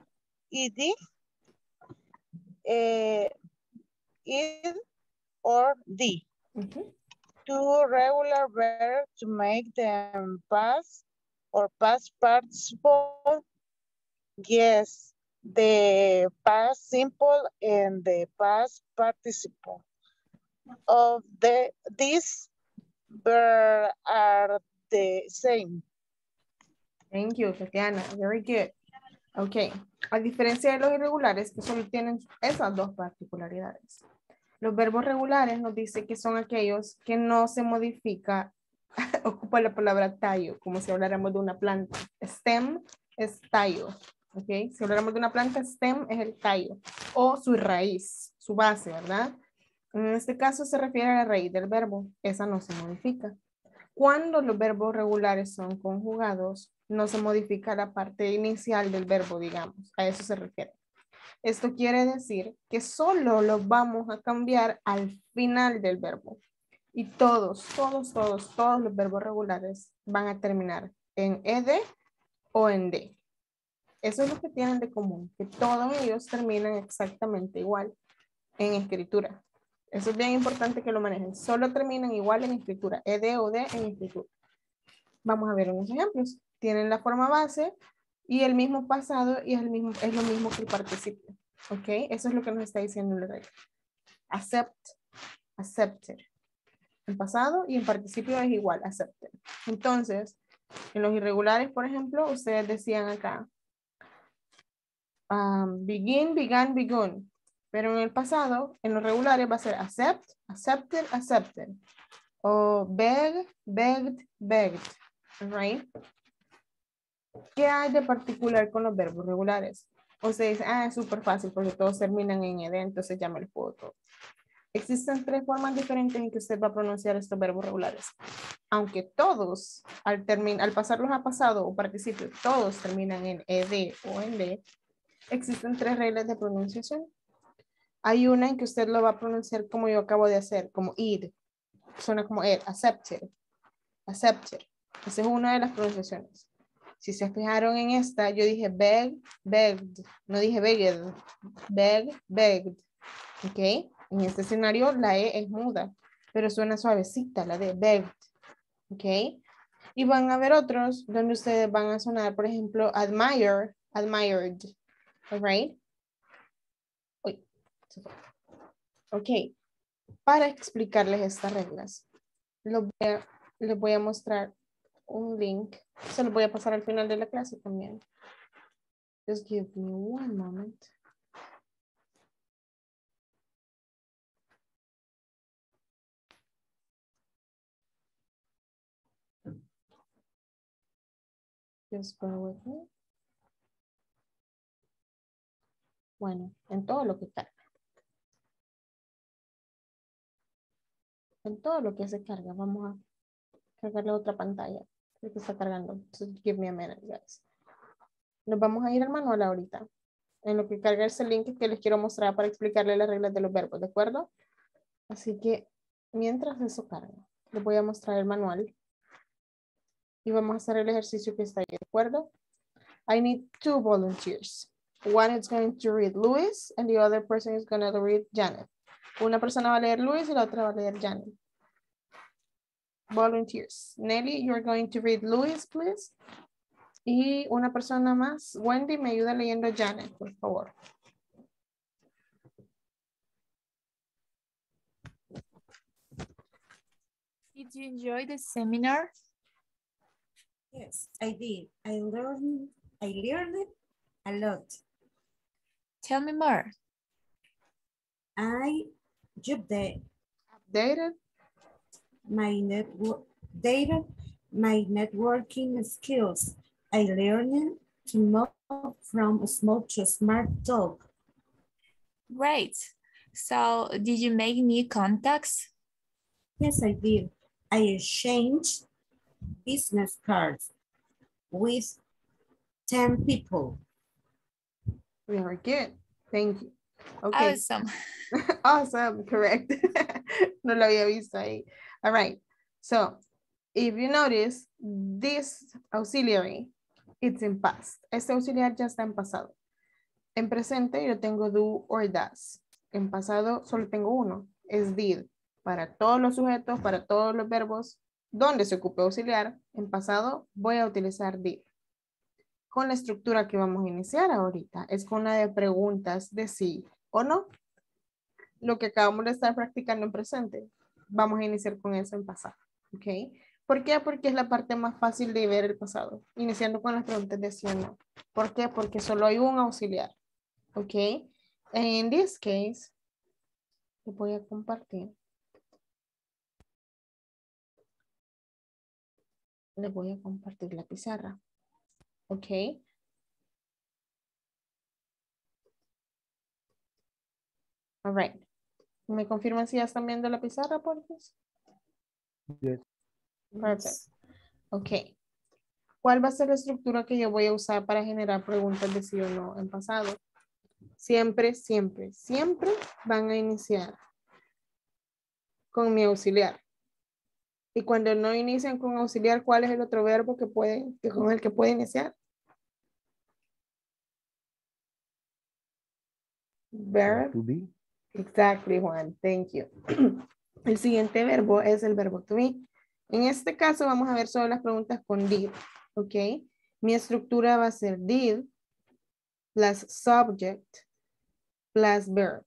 id or d. Two regular verbs to make them past or past participle. Yes, the past simple and the past participle of these verbs are the same. Thank you, Tatiana. Very good. Ok. A diferencia de los irregulares, que solo tienen esas 2 particularidades. Los verbos regulares nos dice que son aquellos que no se modifica, ocupa la palabra tallo, como si habláramos de una planta. Stem es tallo, ¿ok? Si habláramos de una planta, stem es el tallo, o su raíz, su base, ¿verdad? En este caso se refiere a la raíz del verbo, esa no se modifica. Cuando los verbos regulares son conjugados, no se modifica la parte inicial del verbo, digamos, a eso se refiere. Esto quiere decir que solo lo vamos a cambiar al final del verbo. Y todos los verbos regulares van a terminar en ed o en d. Eso es lo que tienen de común, que todos ellos terminan exactamente igual en escritura. Eso es bien importante que lo manejen. Solo terminan igual en escritura. ED o D en escritura. Vamos a ver unos ejemplos. Tienen la forma base y el mismo pasado y es lo mismo que el participio. ¿Ok? Eso es lo que nos está diciendo la regla. Accept, accepted. En pasado y en participio es igual, accepted. Entonces, en los irregulares, por ejemplo, ustedes decían acá, begin, began, begun. Pero en el pasado, en los regulares va a ser accept, accepted, accepted. O beg, begged, begged. Right? ¿Qué hay de particular con los verbos regulares? O sea, dice, es súper fácil porque todos terminan en ed, entonces ya me lo puedo todo. Existen 3 formas diferentes en que usted va a pronunciar estos verbos regulares. Aunque todos, al pasarlos a pasado o participio, todos terminan en ed o en d, existen 3 reglas de pronunciación. Hay una en que usted lo va a pronunciar como yo acabo de hacer, como id. Suena como ed, accepted. Accepted. Esa es una de las pronunciaciones. Si se fijaron en esta, yo dije beg, begged. No dije begged. Beg, begged. ¿Ok? En este escenario la E es muda, pero suena suavecita la de begged. ¿Ok? Y van a haber otros donde ustedes van a sonar, por ejemplo, admire, admired. Alright? Uy, se fue. Ok. Para explicarles estas reglas, les voy a mostrar un link. Se los voy a pasar al final de la clase también. Just give me one moment. Just bear with me. Bueno, en todo lo que carga. En todo lo que se carga. Vamos a cargar la otra pantalla. Creo que está cargando. Just give me a minute, guys. Nos vamos a ir al manual ahorita. En lo que carga ese link que les quiero mostrar para explicarles las reglas de los verbos, ¿de acuerdo? Así que mientras eso carga, les voy a mostrar el manual. Y vamos a hacer el ejercicio que está ahí, ¿de acuerdo? I need 2 volunteers. One is going to read Luis and the other person is going to read Janet. Una persona va a leer Luis y la otra va a leer Janet. Volunteers. Nelly, you're going to read Luis, please. Y una persona más, Wendy, me ayuda leyendo Janet, por favor. Did you enjoy the seminar? Yes, I did. I learned a lot. Tell me more. I updated my networking skills. I learned to move from small to smart talk. Great. So, did you make new contacts? Yes, I did. I exchanged business cards with 10 people. Very good. Thank you. Okay. Awesome. Awesome, correct. No lo había visto ahí. All right. So, if you notice, this auxiliary, it's in past. Este auxiliar ya está en pasado. En presente yo tengo do or does. En pasado solo tengo uno, es did. Para todos los sujetos, para todos los verbos, donde se ocupe auxiliar, en pasado voy a utilizar did. Con la estructura que vamos a iniciar ahorita, es con la de preguntas de sí o no. Lo que acabamos de estar practicando en presente, vamos a iniciar con eso en pasado. ¿Ok? ¿Por qué? Porque es la parte más fácil de ver el pasado, iniciando con las preguntas de sí o no. ¿Por qué? Porque solo hay un auxiliar. ¿Ok? En this case, les voy a compartir. Les voy a compartir la pizarra. ¿Ok? All right. ¿Me confirman si ya están viendo la pizarra, por favor? Yes. Perfect. Ok. ¿Cuál va a ser la estructura que yo voy a usar para generar preguntas de sí o no en pasado? Siempre, siempre, siempre van a iniciar con mi auxiliar. Y cuando no inician con auxiliar, ¿cuál es el otro verbo con el que puede iniciar? Verb. To be. Exactly, Juan. Thank you. El siguiente verbo es el verbo to be. En este caso vamos a ver solo las preguntas con did. ¿Ok? Mi estructura va a ser did plus subject plus verb.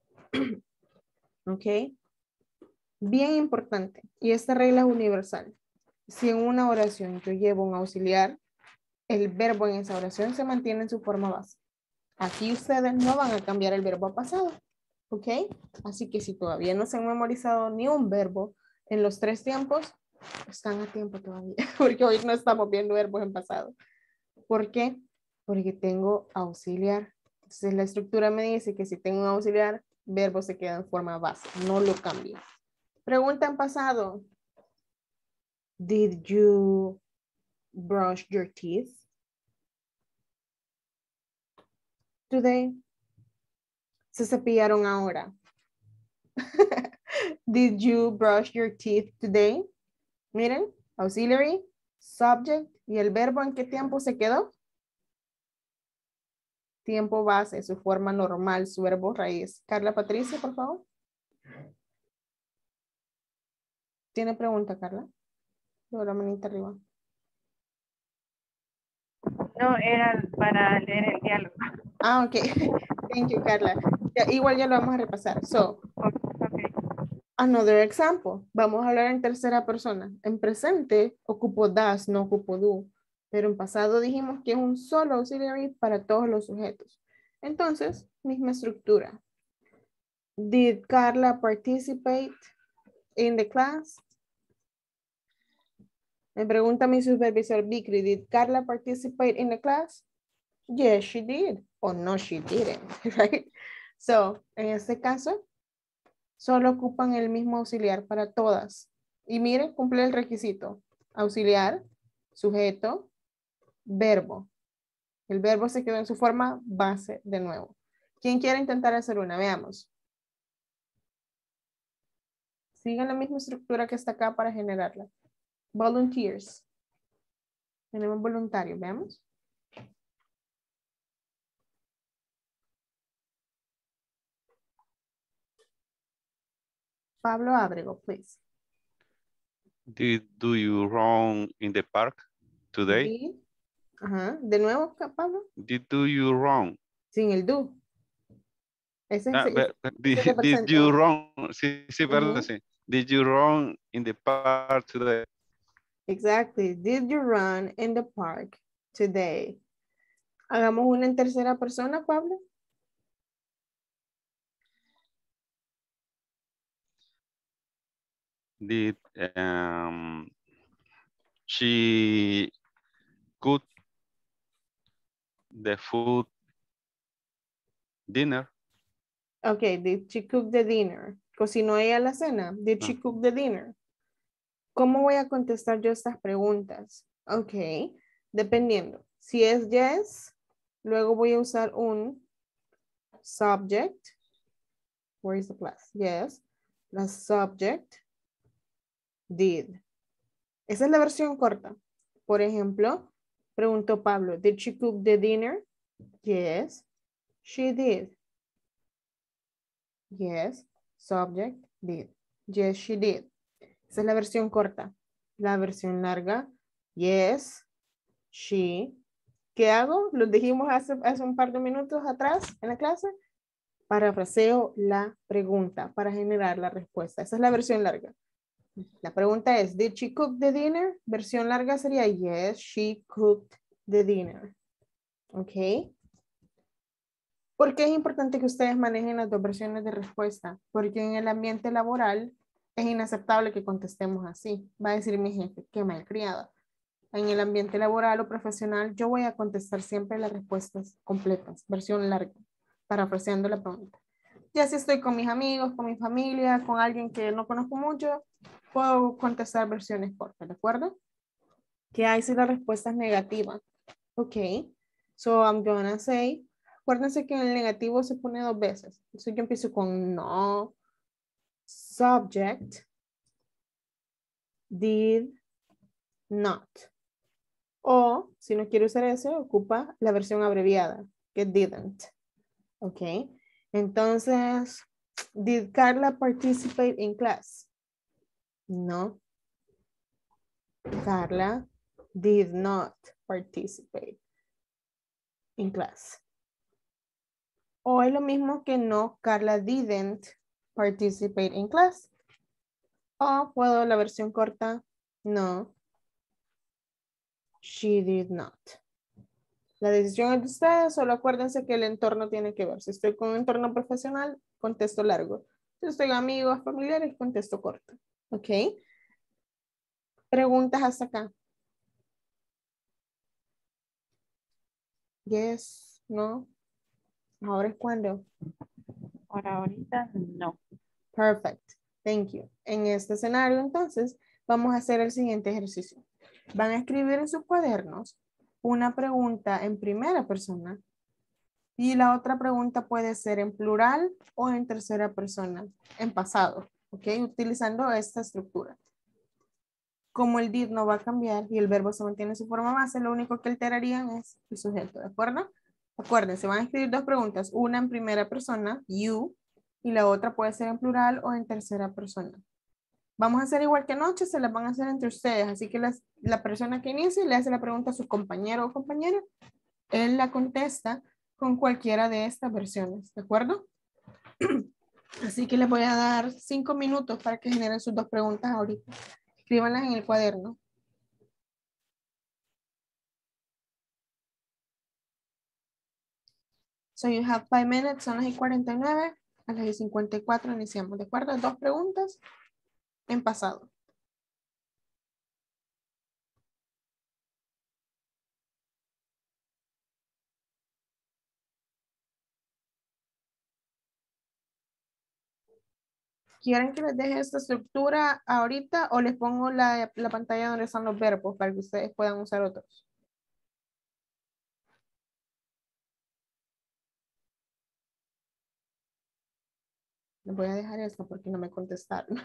¿Ok? Bien importante. Y esta regla es universal. Si en una oración yo llevo un auxiliar, el verbo en esa oración se mantiene en su forma base. Aquí ustedes no van a cambiar el verbo a pasado. ¿Ok? Así que si todavía no se han memorizado ni un verbo en los 3 tiempos, están a tiempo todavía. Porque hoy no estamos viendo verbos en pasado. ¿Por qué? Porque tengo auxiliar. Entonces la estructura me dice que si tengo un auxiliar, verbo se queda en forma base. No lo cambio. Pregunta en pasado. Did you brush your teeth today? Se cepillaron ahora. Did you brush your teeth today? Miren, auxiliary, subject y el verbo en qué tiempo se quedó. Tiempo base, su forma normal, su verbo raíz. Carla Patricia, por favor. ¿Tiene pregunta, Carla? Luego la manita arriba. No, era para leer el diálogo. Ah, ok. Thank you, Carla. Igual ya lo vamos a repasar. So, another example. Vamos a hablar en tercera persona. En presente ocupo das, no ocupo do. Pero en pasado dijimos que es un solo auxiliary para todos los sujetos. Entonces, misma estructura. Did Carla participate in the class? Me pregunta mi supervisor Vicri, did Carla participate in the class? Yes, she did. Or no, she didn't, right? So, en este caso, solo ocupan el mismo auxiliar para todas. Y miren, cumple el requisito. Auxiliar, sujeto, verbo. El verbo se quedó en su forma base de nuevo. ¿Quién quiere intentar hacer una? Veamos. Sigan la misma estructura que está acá para generarla. Volunteers. Tenemos voluntarios, veamos. Pablo Abrego, please. Do you run in the park today? Did. Ajá. De nuevo, Pablo. Do you run? Sin el do. Ese Did you run? Sí, perdón, sí. Did you run in the park today? Exactly. Did you run in the park today? Hagamos una en tercera persona, Pablo. Did she cook the food dinner? Okay, did she cook the dinner? ¿Cocinó ella la cena? Did she cook the dinner? ¿Cómo voy a contestar yo estas preguntas? Ok, dependiendo. Si es yes, luego voy a usar un subject. Where is the plus? Yes. La subject did. Esa es la versión corta. Por ejemplo, preguntó Pablo, did she cook the dinner? Yes, she did. Yes, subject did. Yes, she did. Esa es la versión corta. La versión larga, yes, she. ¿Qué hago? Lo dijimos hace un par de minutos atrás en la clase. Parafraseo la pregunta para generar la respuesta. Esa es la versión larga. La pregunta es, did she cook the dinner? Versión larga sería, yes, she cooked the dinner. ¿Ok? ¿Por qué es importante que ustedes manejen las dos versiones de respuesta? Porque en el ambiente laboral es inaceptable que contestemos así. Va a decir mi jefe, qué malcriada. En el ambiente laboral o profesional, yo voy a contestar siempre las respuestas completas, versión larga, parafraseando la pregunta. Ya si estoy con mis amigos, con mi familia, con alguien que no conozco mucho, puedo contestar versiones cortas, ¿de acuerdo? ¿Qué hay si la respuesta es negativa? Ok, so I'm gonna say, acuérdense que en el negativo se pone 2 veces. Entonces yo empiezo con no, subject, did not. O, si no quiero usar ese, ocupa la versión abreviada, que didn't. Ok, entonces Did Carla participate in class? No. Carla did not participate in class. O es lo mismo que no, Carla didn't participate in class. O puedo la versión corta, no, she did not. La decisión es de ustedes, solo acuérdense que el entorno tiene que ver. Si estoy con un entorno profesional, contesto largo. Si estoy con amigos, familiares, contesto corto. ¿Ok? Preguntas hasta acá. Yes, no. Ahora es cuando. Por ahorita no. Perfect. Thank you. En este escenario, entonces, vamos a hacer el siguiente ejercicio. Van a escribir en sus cuadernos una pregunta en primera persona y la otra pregunta puede ser en plural o en tercera persona, en pasado, ¿ok? Utilizando esta estructura. Como el did no va a cambiar y el verbo se mantiene en su forma base, lo único que alterarían es el sujeto, ¿de acuerdo? Acuérdense, van a escribir dos preguntas, una en primera persona, you, y la otra puede ser en plural o en tercera persona. Vamos a hacer igual que anoche, se las van a hacer entre ustedes, así que la persona que inicie le hace la pregunta a su compañero o compañera, él la contesta con cualquiera de estas versiones, ¿de acuerdo? Así que les voy a dar 5 minutos para que generen sus dos preguntas ahorita. Escríbanlas en el cuaderno. So you have 5 minutes, son las y 49, a las y 54 iniciamos, ¿de acuerdo? Dos preguntas en pasado. ¿Quieren que les deje esta estructura ahorita o les pongo la pantalla donde están los verbos para que ustedes puedan usar otros? Les voy a dejar esto porque no me contestaron.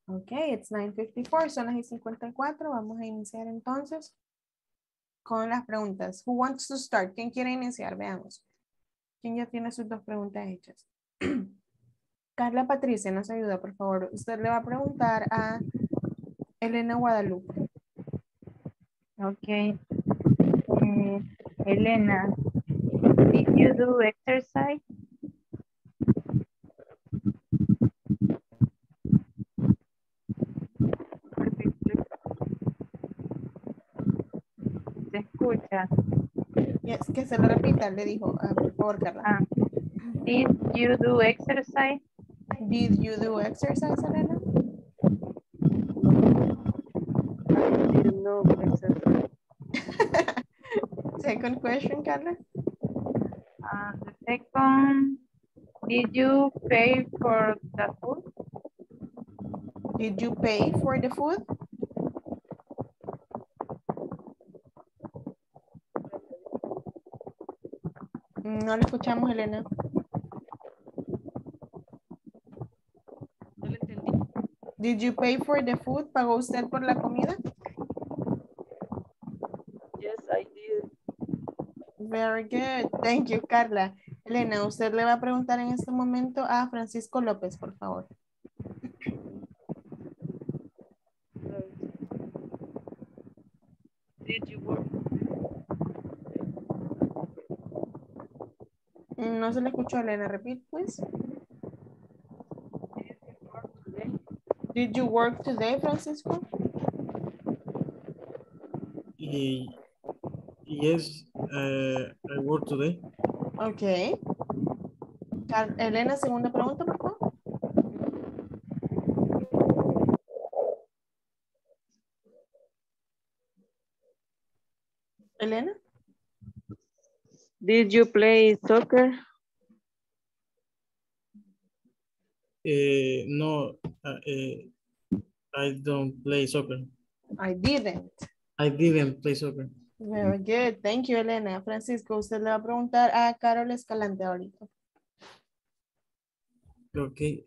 Ok, it's 9:54, son las 54. Vamos a iniciar entonces con las preguntas. Who wants to start? ¿Quién quiere iniciar? Veamos. ¿Quién ya tiene sus dos preguntas hechas? Carla Patricia, nos ayuda, por favor. Usted le va a preguntar a Elena Guadalupe. Okay. Elena, did you do exercise? Se escucha. Yes, que se lo repita, le dijo. Por favor, Carla. Did you do exercise? Did you do exercise, Elena? No exercise. Second question, Carla. The second, did you pay for the food? Did you pay for the food? No le escuchamos, Elena. No lo entendí. Did you pay for the food? ¿Pagó usted por la comida? Yes, I did. Very good. Thank you, Carla. Elena, usted le va a preguntar en este momento a Francisco López, por favor. Did you work? No se le escuchó, Elena. Repeat, please. Did you work today, Francisco? Yes, I work today. Ok. Elena, segunda pregunta, por favor. Elena? Did you play soccer? No, I don't play soccer. I didn't. I didn't play soccer. Very good. Thank you, Elena. Francisco, usted le va a preguntar a Carol Escalante ahorita. Okay.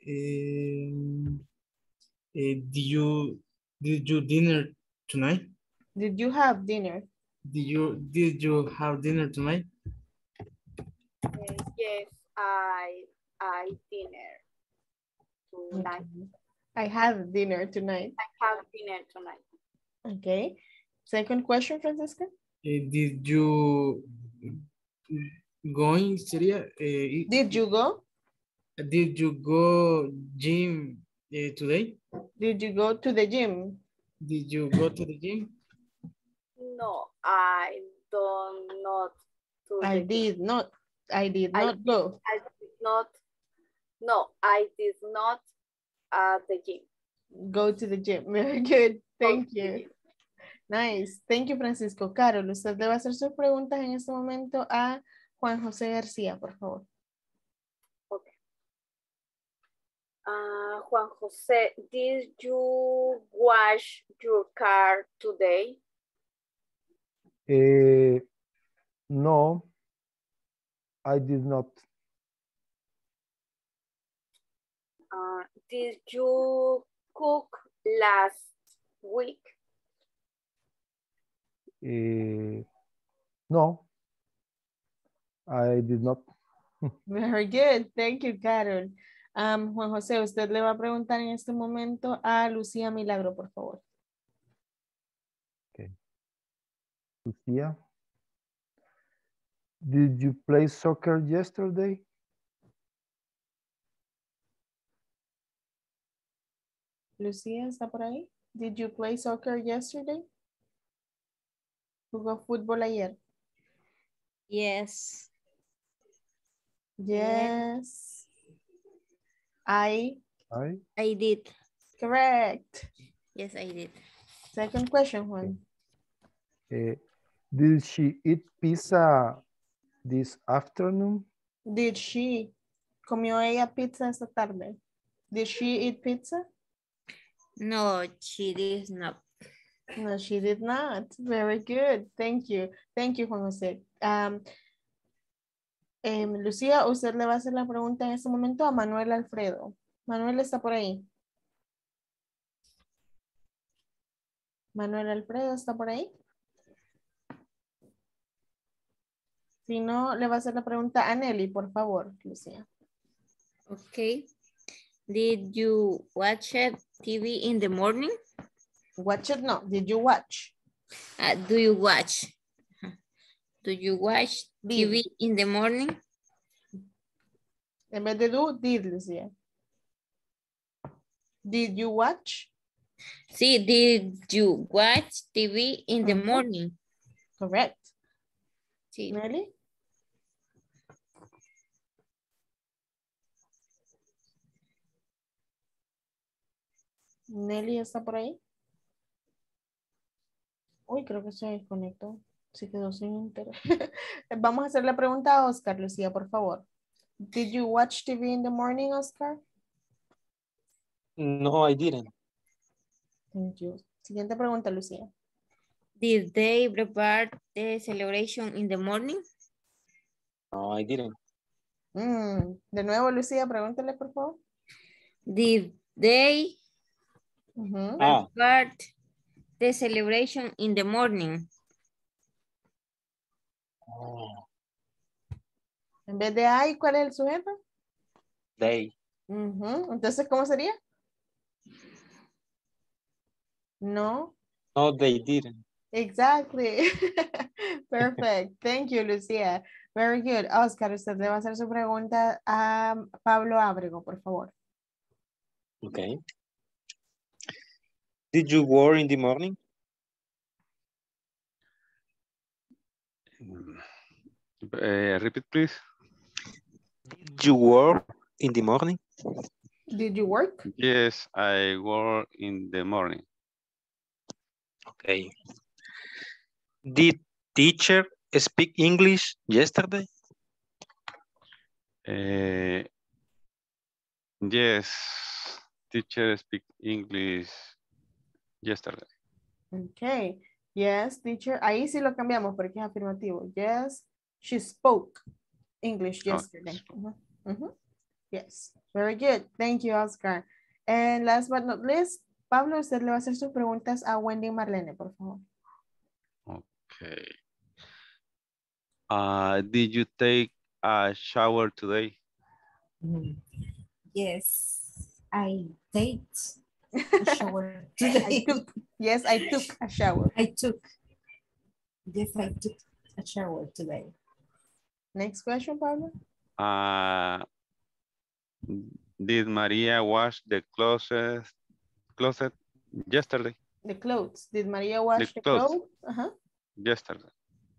Did you dinner tonight? Did you have dinner? Did you have dinner tonight? Yes, I dinner tonight. Okay. I had dinner tonight. I have dinner tonight. Okay. Second question, Francisca. Did you going sería? Did you go? Did you go gym today? Did you go to the gym? Did you go to the gym? No, I don't not. I did not. I did not go. I did not. No, I did not at the gym. Go to the gym. Very good. Thank you. Nice. Thank you, Francisco. Carol, usted le va a hacer sus preguntas en este momento a Juan José García, por favor. Okay. Juan José, did you wash your car today? No, I did not. Did you cook last week? No, I did not. Very good. Thank you, Carol. Juan José, usted le va a preguntar en este momento a Lucía Milagro, por favor. Okay. Lucía, did you play soccer yesterday? Lucía, ¿está por ahí? Did you play soccer yesterday? ¿Jugó fútbol ayer? Yes. Yes. I did. Correct. Yes, I did. Second question, Juan. Did she eat pizza this afternoon? Did she? ¿Comió ella pizza esta tarde? Did she eat pizza? No, she did not. No, she did not. Very good. Thank you. Thank you, Juan José. Lucía, usted le va a hacer la pregunta en este momento a Manuel Alfredo. Manuel está por ahí. Manuel Alfredo, ¿está por ahí? Si no, le va a hacer la pregunta a Nelly, por favor, Lucía. Okay. Did you watch TV in the morning? Watch it, no. Did you watch? Do you watch? Do you watch TV in the morning? En vez de do, did, Lucía. Did you watch? Sí, did you watch TV in the morning? Correct. Sí. Nelly? Nelly está por ahí. Uy, creo que se desconectó. Se quedó sin interés. Vamos a hacer la pregunta a Oscar, Lucía, por favor. Did you watch TV in the morning, Oscar? No, I didn't. Thank you. Siguiente pregunta, Lucía. Did they prepare the celebration in the morning? No, I didn't. De nuevo, Lucía, pregúntale, por favor. Did they prepare the celebration in the morning? En vez de I, ¿cuál es el sujeto? They. Entonces, ¿cómo sería? No. No, they didn't. Exactly. Perfect. Thank you, Lucía. Very good. Oscar, usted le va a hacer su pregunta a Pablo Ábrego, por favor. Okay. Did you work in the morning? Repeat, please. Did you work in the morning? Did you work? Yes, I work in the morning. Okay. Did teacher speak English yesterday? Yes, teacher speak English yesterday. Okay. Yes, teacher. Ahí sí lo cambiamos porque es afirmativo. Yes, she spoke English yesterday. Yes. Very good. Thank you, Oscar. And last but not least, Pablo, usted le va a hacer sus preguntas a Wendy y Marlene, por favor. Okay. Did you take a shower today? Yes, I take a shower today. Yes, I took a shower. Yes, I took a shower today. Next question, Pablo. Did Maria wash the closet yesterday? The clothes. Did Maria wash the clothes? Yesterday.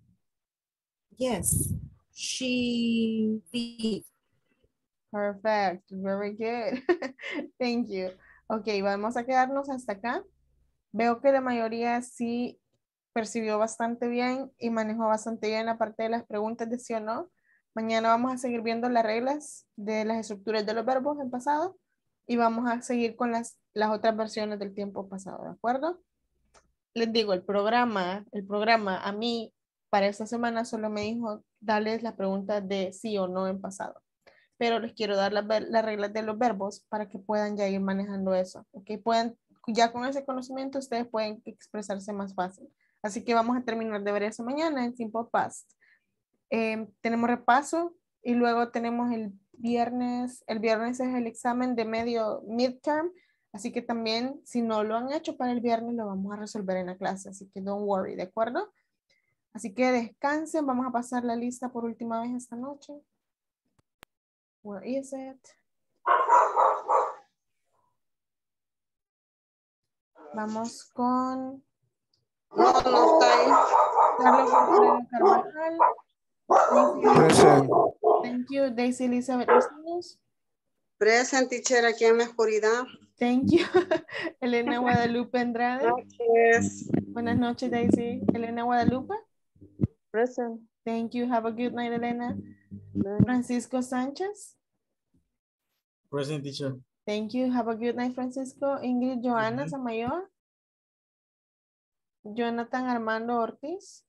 Yes, she did. Perfect. Very good. Thank you. Ok, vamos a quedarnos hasta acá. Veo que la mayoría sí percibió bastante bien y manejó bastante bien la parte de las preguntas de sí o no. Mañana vamos a seguir viendo las reglas de las estructuras de los verbos en pasado y vamos a seguir con las otras versiones del tiempo pasado, ¿de acuerdo? Les digo, el programa a mí para esta semana solo me dijo darles las preguntas de sí o no en pasado. Pero les quiero dar las reglas de los verbos para que puedan ya ir manejando eso. ¿Okay? Ya con ese conocimiento ustedes pueden expresarse más fácil. Así que vamos a terminar de ver eso mañana en Simple Past. Tenemos repaso y luego tenemos el viernes. El viernes es el examen de midterm. Así que también, si no lo han hecho para el viernes, lo vamos a resolver en la clase. Así que don't worry, ¿de acuerdo? Así que descansen. Vamos a pasar la lista por última vez esta noche. Where is it? Vamos con... No está ahí. Carlos Alfredo Carvajal. Present. Thank you. Daisy Elizabeth Rosales. Present, teacher, aquí en la oscuridad. Thank you. Elena Guadalupe Andrade. Buenas noches, Daisy. Elena Guadalupe. Present. Thank you. Have a good night, Elena. Francisco Sánchez. Present, teacher. Thank you. Have a good night, Francisco. Ingrid Joana Samayoa. Jonathan Armando Ortiz.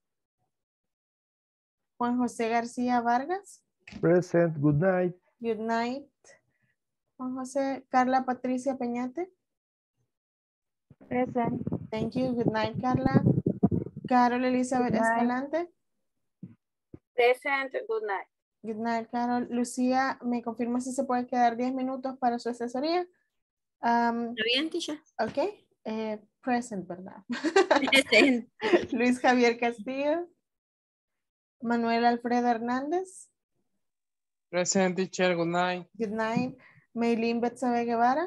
Juan José García Vargas. Present. Good night. Good night. Juan José. Carla Patricia Peñate. Present. Thank you. Good night, Carla. Carol Elizabeth Good night. Escalante. Present, good night. Good night, Carol. Lucía, ¿me confirma si se puede quedar 10 minutos para su asesoría? ¿Está bien, teacher? Ok. Present, ¿verdad? Present. Luis Javier Castillo. Manuel Alfredo Hernández. Present, teacher. Good night. Good night. Maylin Betsabe Guevara.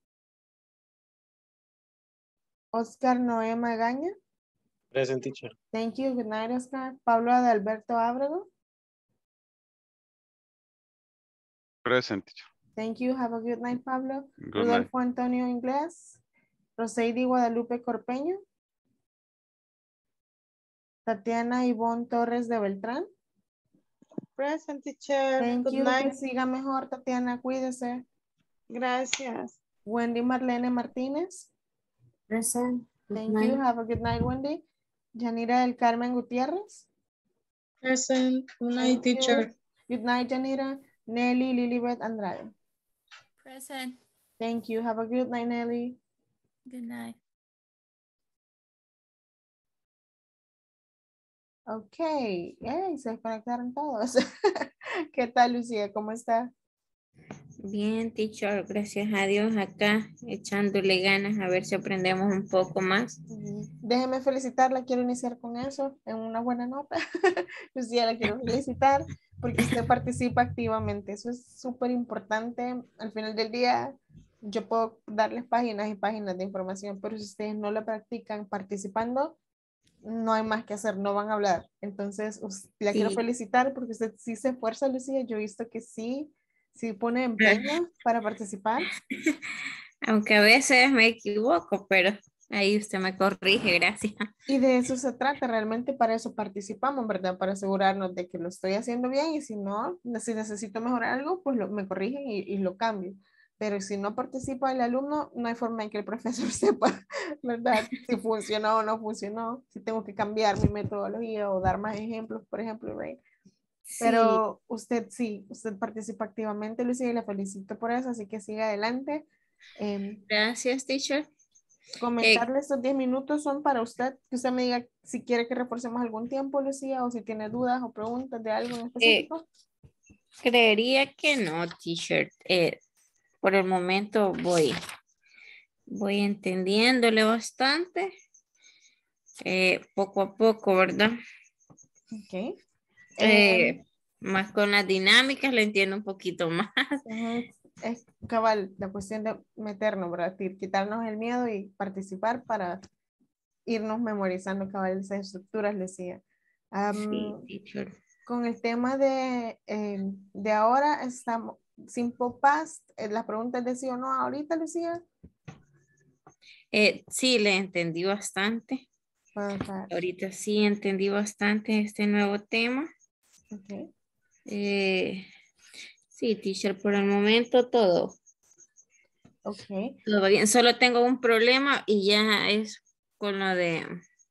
Oscar Noé Magaña. Present, teacher. Thank you. Good night, Oscar. Pablo Adalberto Ábrego. Present, teacher. Thank you. Have a good night, Pablo. Good night. Rodolfo Antonio Inglés. Roseidi Guadalupe Corpeño. Tatiana Ivonne Torres de Beltrán. Present, teacher. Thank Good you. night. Que siga mejor, Tatiana. Cuídese. Gracias. Wendy Marlene Martínez. Present. Good Thank night. you. Have a good night, Wendy. Yanira del Carmen Gutiérrez. Present. Good night, Thank you. teacher. Good night, Yanira. Nelly Lilibet Andrade. Present. Thank you. Have a good night, Nelly. Good night. Ok. Yay, se desconectaron todos. ¿Qué tal, Lucía? ¿Cómo está? Bien, teacher, gracias a Dios acá echándole ganas a ver si aprendemos un poco más. Déjeme felicitarla, quiero iniciar con eso, en una buena nota. Lucía, la quiero felicitar porque usted participa activamente, eso es súper importante. Al final del día, yo puedo darles páginas y páginas de información, pero si ustedes no la practican participando, no hay más que hacer, no van a hablar. Entonces, la quiero felicitar porque usted sí se esfuerza, Lucía, yo he visto que sí pone empeño para participar. Aunque a veces me equivoco, pero ahí usted me corrige, gracias. Y de eso se trata, realmente para eso participamos, ¿verdad? Para asegurarnos de que lo estoy haciendo bien y si no, si necesito mejorar algo, pues me corrigen y lo cambio. Pero si no participa el alumno, no hay forma de que el profesor sepa, ¿verdad? Si funcionó o no funcionó, si tengo que cambiar mi metodología o dar más ejemplos, por ejemplo, ¿right? Pero usted usted participa activamente, Lucía, y la felicito por eso, así que siga adelante. Gracias, teacher. Comentarle estos 10 minutos son para usted, que usted me diga si quiere que reforcemos algún tiempo, Lucía, o si tiene dudas o preguntas de algo en específico. Creería que no, teacher. Por el momento voy entendiéndole bastante, poco a poco, ¿verdad? Ok. Más con las dinámicas le entiendo un poquito más. Es cabal, la cuestión de meternos, ¿verdad? Quitarnos el miedo y participar para irnos memorizando cabal esas estructuras, decía. Sí, teacher. Con el tema de ahora, estamos simple past, la pregunta es de sí o no ahorita, Lucía. Sí, le entendí bastante. Ahorita sí entendí bastante este nuevo tema. Okay. Sí, teacher, por el momento todo. Ok. Todo va bien. Solo tengo un problema y ya es con lo de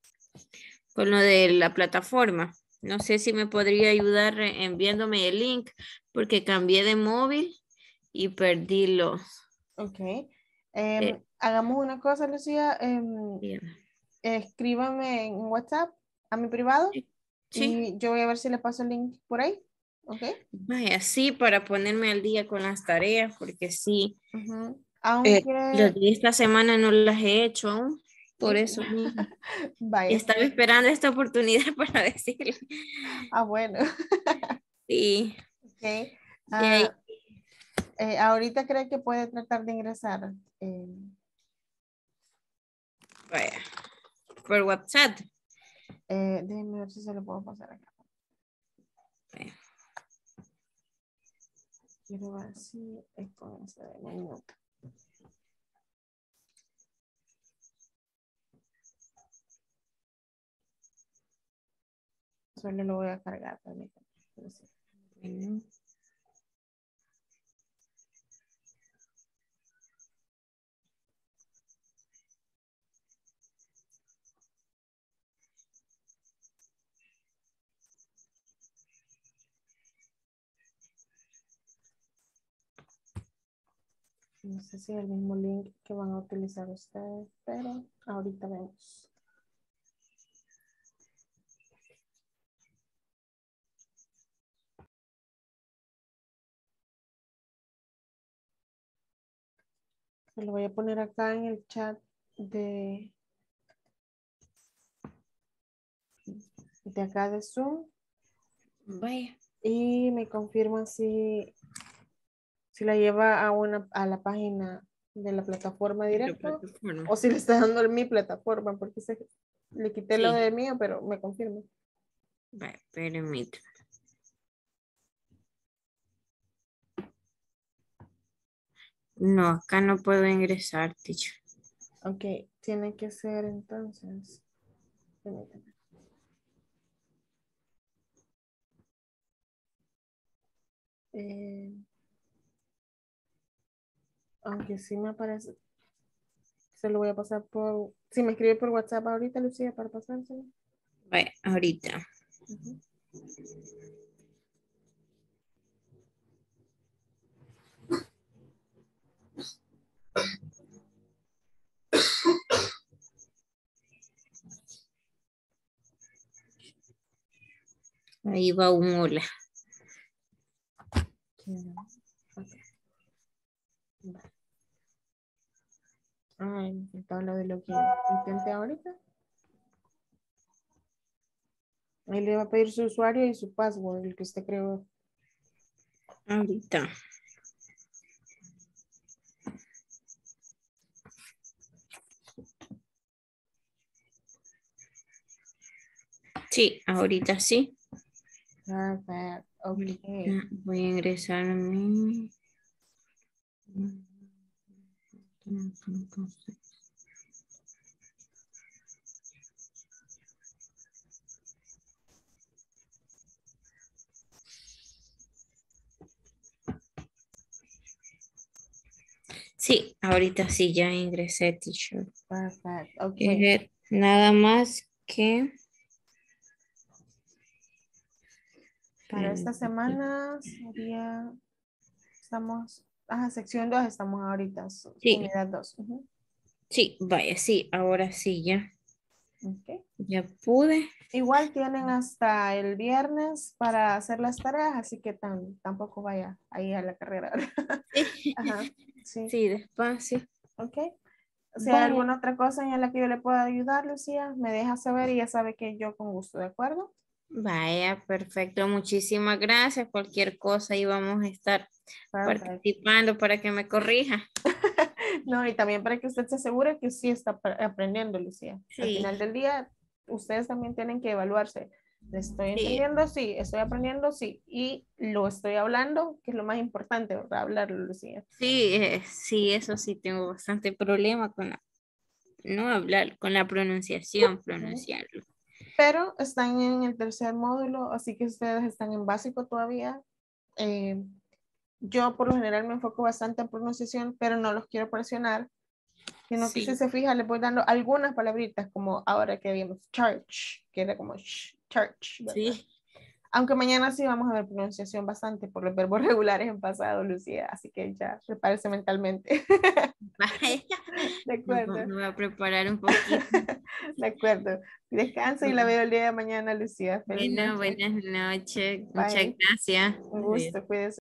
la plataforma. No sé si me podría ayudar enviándome el link porque cambié de móvil y perdí los. Ok. Hagamos una cosa, Lucía. Escríbame en WhatsApp a mi privado. Sí. Y yo voy a ver si le paso el link por ahí. Ok. Vaya, sí, para ponerme al día con las tareas, porque sí. Aunque... las de esta semana no las he hecho aún. Por eso mismo. Vaya. Estaba esperando esta oportunidad para decirle. Ah, bueno. Sí. Ok. Ahorita cree que puede tratar de ingresar. Vaya. Por WhatsApp. Déjenme ver si se lo puedo pasar acá. Quiero ver si es con ese minuto. Solo lo voy a cargar también. No sé si es el mismo link que van a utilizar ustedes, pero ahorita vemos. Se lo voy a poner acá en el chat de acá de Zoom. Vaya. Y me confirman si la lleva a la página de la plataforma directo o si le está dando mi plataforma, porque le quité lo de mío, pero me confirma. Vaya, permítame. No, acá no puedo ingresar, teacher. Ok, tiene que ser entonces. Permítame. Aunque sí me aparece. Se lo voy a pasar por... Si me escribe por WhatsApp ahorita, Lucía, para pasárselo. Vaya, ahorita. Ahí va un hola. Ay, me faltaba lo de lo que intenté ahorita. Ahí le va a pedir su usuario y su password, el que usted creó. Ahorita. Sí, ahorita sí. Perfect. Okay. Voy a ingresar a mí. Sí, ahorita sí ya ingresé, teacher. Perfect. Okay. Nada más que... Para esta semana sería... Estamos... sección 2 estamos ahorita. Sí. Unidad 2. Sí, vaya, sí, ahora sí ya. Okay. Ya pude. Igual tienen hasta el viernes para hacer las tareas, así que tampoco vaya ahí a la carrera. Ajá, sí. Sí, despacio. Ok. Si hay alguna otra cosa en la que yo le pueda ayudar, Lucía, me deja saber y ya sabe que yo con gusto, ¿de acuerdo? Vaya, perfecto. Muchísimas gracias. Cualquier cosa ahí vamos a estar participando para que me corrija. No, y también para que usted se asegure que sí está aprendiendo, Lucía. Sí. Al final del día, ustedes también tienen que evaluarse. ¿Le estoy entendiendo? Sí. ¿Estoy aprendiendo? Sí. Y lo estoy hablando, que es lo más importante, ¿verdad? Hablarlo, Lucía. Sí, sí, eso sí, tengo bastante problema con con la pronunciación, pronunciarlo. Pero están en el tercer módulo, así que ustedes están en básico todavía. Yo por lo general me enfoco bastante en pronunciación, pero no los quiero presionar, sino que si se fija, les voy dando algunas palabritas, como ahora que vimos church, que era como church, ¿verdad? Sí. Aunque mañana sí vamos a ver pronunciación bastante por los verbos regulares en pasado, Lucía, así que ya prepárese mentalmente. De acuerdo. Me voy a preparar un poquito. De acuerdo. Descansa y la veo el día de mañana, Lucía. Feliz noche. Buenas noches. Bye. Muchas gracias. Un gusto, cuídese.